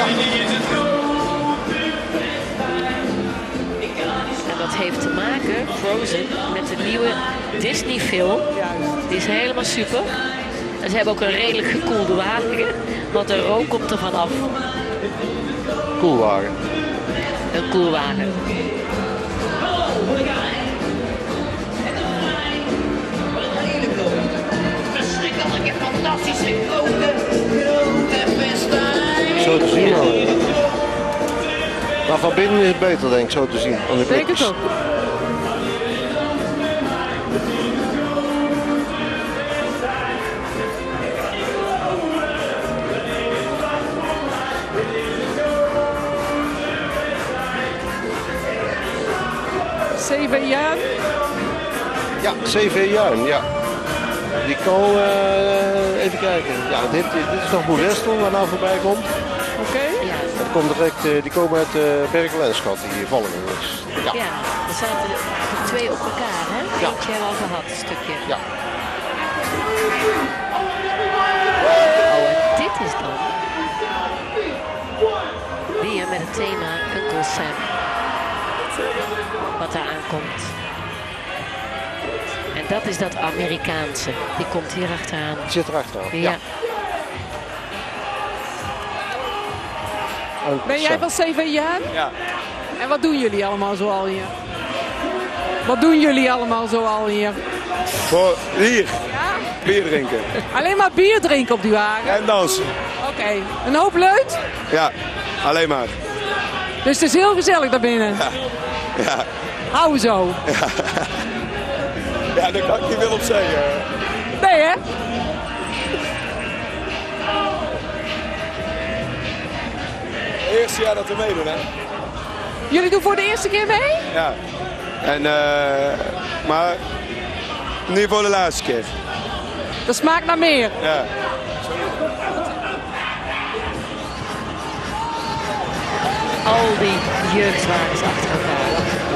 En dat heeft te maken, Frozen, met de nieuwe Disney film. Die is helemaal super. En ze hebben ook een redelijk gekoelde wagen, want de rook komt er vanaf. Koelwagen. Een koelwagen. Verschrikkelijke, fantastische, grote festijn. Zo te zien al. Maar van binnen is het beter, denk ik, zo te zien. Ik denk het ook. CV Juin. Ja, CV Juin, ja. Die kan, even kijken. Ja, dit is nog Moergestel waar nou voorbij komt. Oké. Dat komt direct, die komen uit Berkel-Lenschat, die volgen dus. Ja. Ja, er zaten er 2 op elkaar, hè? Ja. Eentje hebben we al gehad, een stukje. Ja. Oh, en dit is dan weer met het thema Uncle Sam. Wat daar aankomt. En dat is dat Amerikaanse. Die komt hier achteraan. Die zit erachteraan. Ja. Ben jij van CV Juin? Ja. En wat doen jullie allemaal zoal hier? Wat doen jullie allemaal zoal hier? Voor hier. Bier drinken. Alleen maar bier drinken op die wagen? En dansen. Oké. Een hoop leut? Ja, alleen maar. Dus het is heel gezellig daarbinnen? Ja. Hou zo. Ja, daar kan ik niet veel op zeggen. Nee, hè? Eerste jaar dat we meedoen, hè? Jullie doen voor de eerste keer mee? Ja. En, maar niet voor de laatste keer. Dat smaakt naar meer. Ja. Al die jeugdwagens achter elkaar.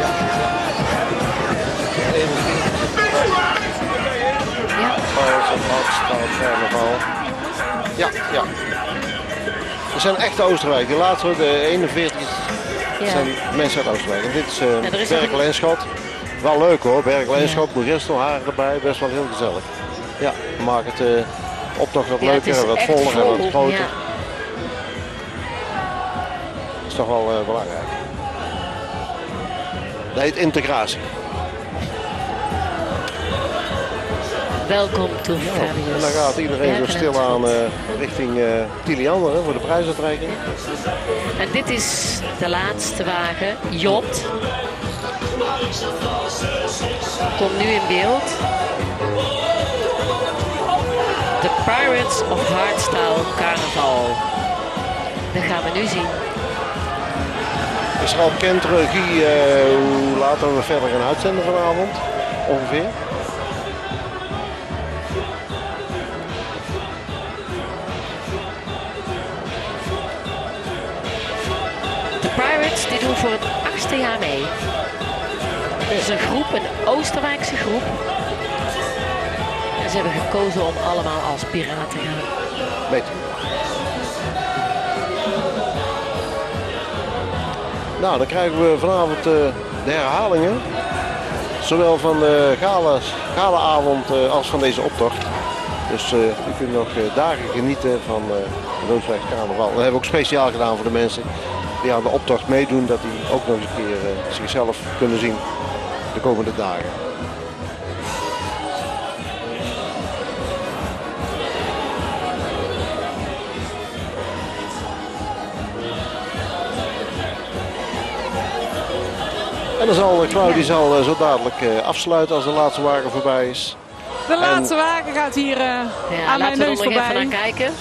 Ja, ja. Er zijn echte Oosterwijk. Die laatste, de 41, zijn mensen uit Oosterwijk. En dit is Berkel-Lenschat. Wel leuk hoor, Berkel-Lenschat, Moergestel, Haren erbij. Best wel heel gezellig. Ja, we maken het optocht wat leuker en wat voller en wat groter. Ja. Dat is toch wel belangrijk. Dat heet integratie. Welkom to Fabulous. En dan gaat iedereen zo stilaan richting Tiliander voor de prijsuitreiking. En dit is de laatste wagen, Jot. Komt nu in beeld. The Pirates of Hardstyle Carnaval. Dat gaan we nu zien. Is er al bekend, Guy, hoe laat we verder gaan uitzenden vanavond? Ongeveer? Die doen voor het 8e jaar mee. Het is een groep, een Oosterwijkse groep. En ze hebben gekozen om allemaal als piraten te gaan. Beter. Nou, dan krijgen we vanavond de herhalingen. Zowel van de galaavond als van deze optocht. Dus u kunt nog dagen genieten van het Oosterwijkse carnaval. Dat hebben we ook speciaal gedaan voor de mensen die aan de optocht meedoen, dat die ook nog eens een keer zichzelf kunnen zien de komende dagen. En dan zal Claudie zo dadelijk afsluiten als de laatste wagen voorbij is. De laatste wagen gaat hier aan mijn neus voorbij. Laten we er nog even naar kijken.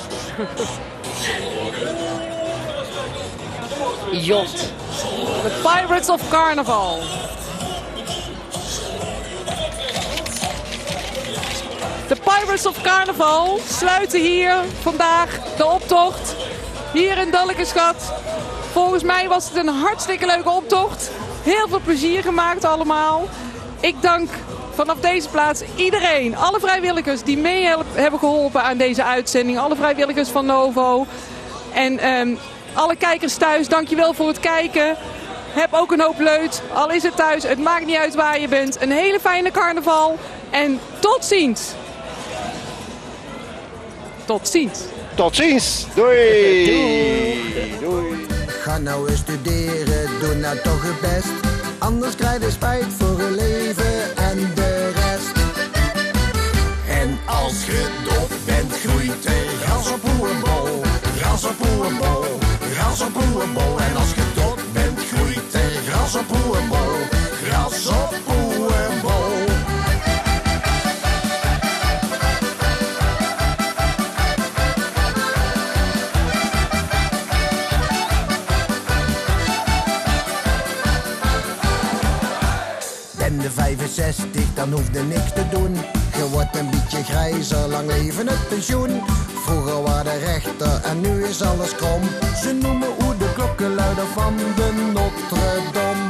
Jont. The Pirates of Carnival. De Pirates of Carnival sluiten hier vandaag de optocht. Hier in Dalkeschat. Volgens mij was het een hartstikke leuke optocht. Heel veel plezier gemaakt allemaal. Ik dank vanaf deze plaats iedereen, alle vrijwilligers die mee hebben geholpen aan deze uitzending. Alle vrijwilligers van Novo. En alle kijkers thuis, dankjewel voor het kijken. Heb ook een hoop leut, al is het thuis. Het maakt niet uit waar je bent. Een hele fijne carnaval. En tot ziens. Tot ziens. Tot ziens. Doei. Doei. Ga nou eens studeren, doe nou toch het best. Anders krijg je spijt voor je leven en de rest. En als je dop bent, groeit er gras op boerenbol. Gras op boerenbol, gras op boerenbol. En als je dop bent, groeit er gras op boerenbol. Gras op boerenbol. Ben de 65, dan hoef je niks te doen. Je wordt een beetje grijzer, lang leven het pensioen. Vroeger waren de rechter en nu is alles krom. Ze noemen hoe de klokkenluider van de Notre Dame.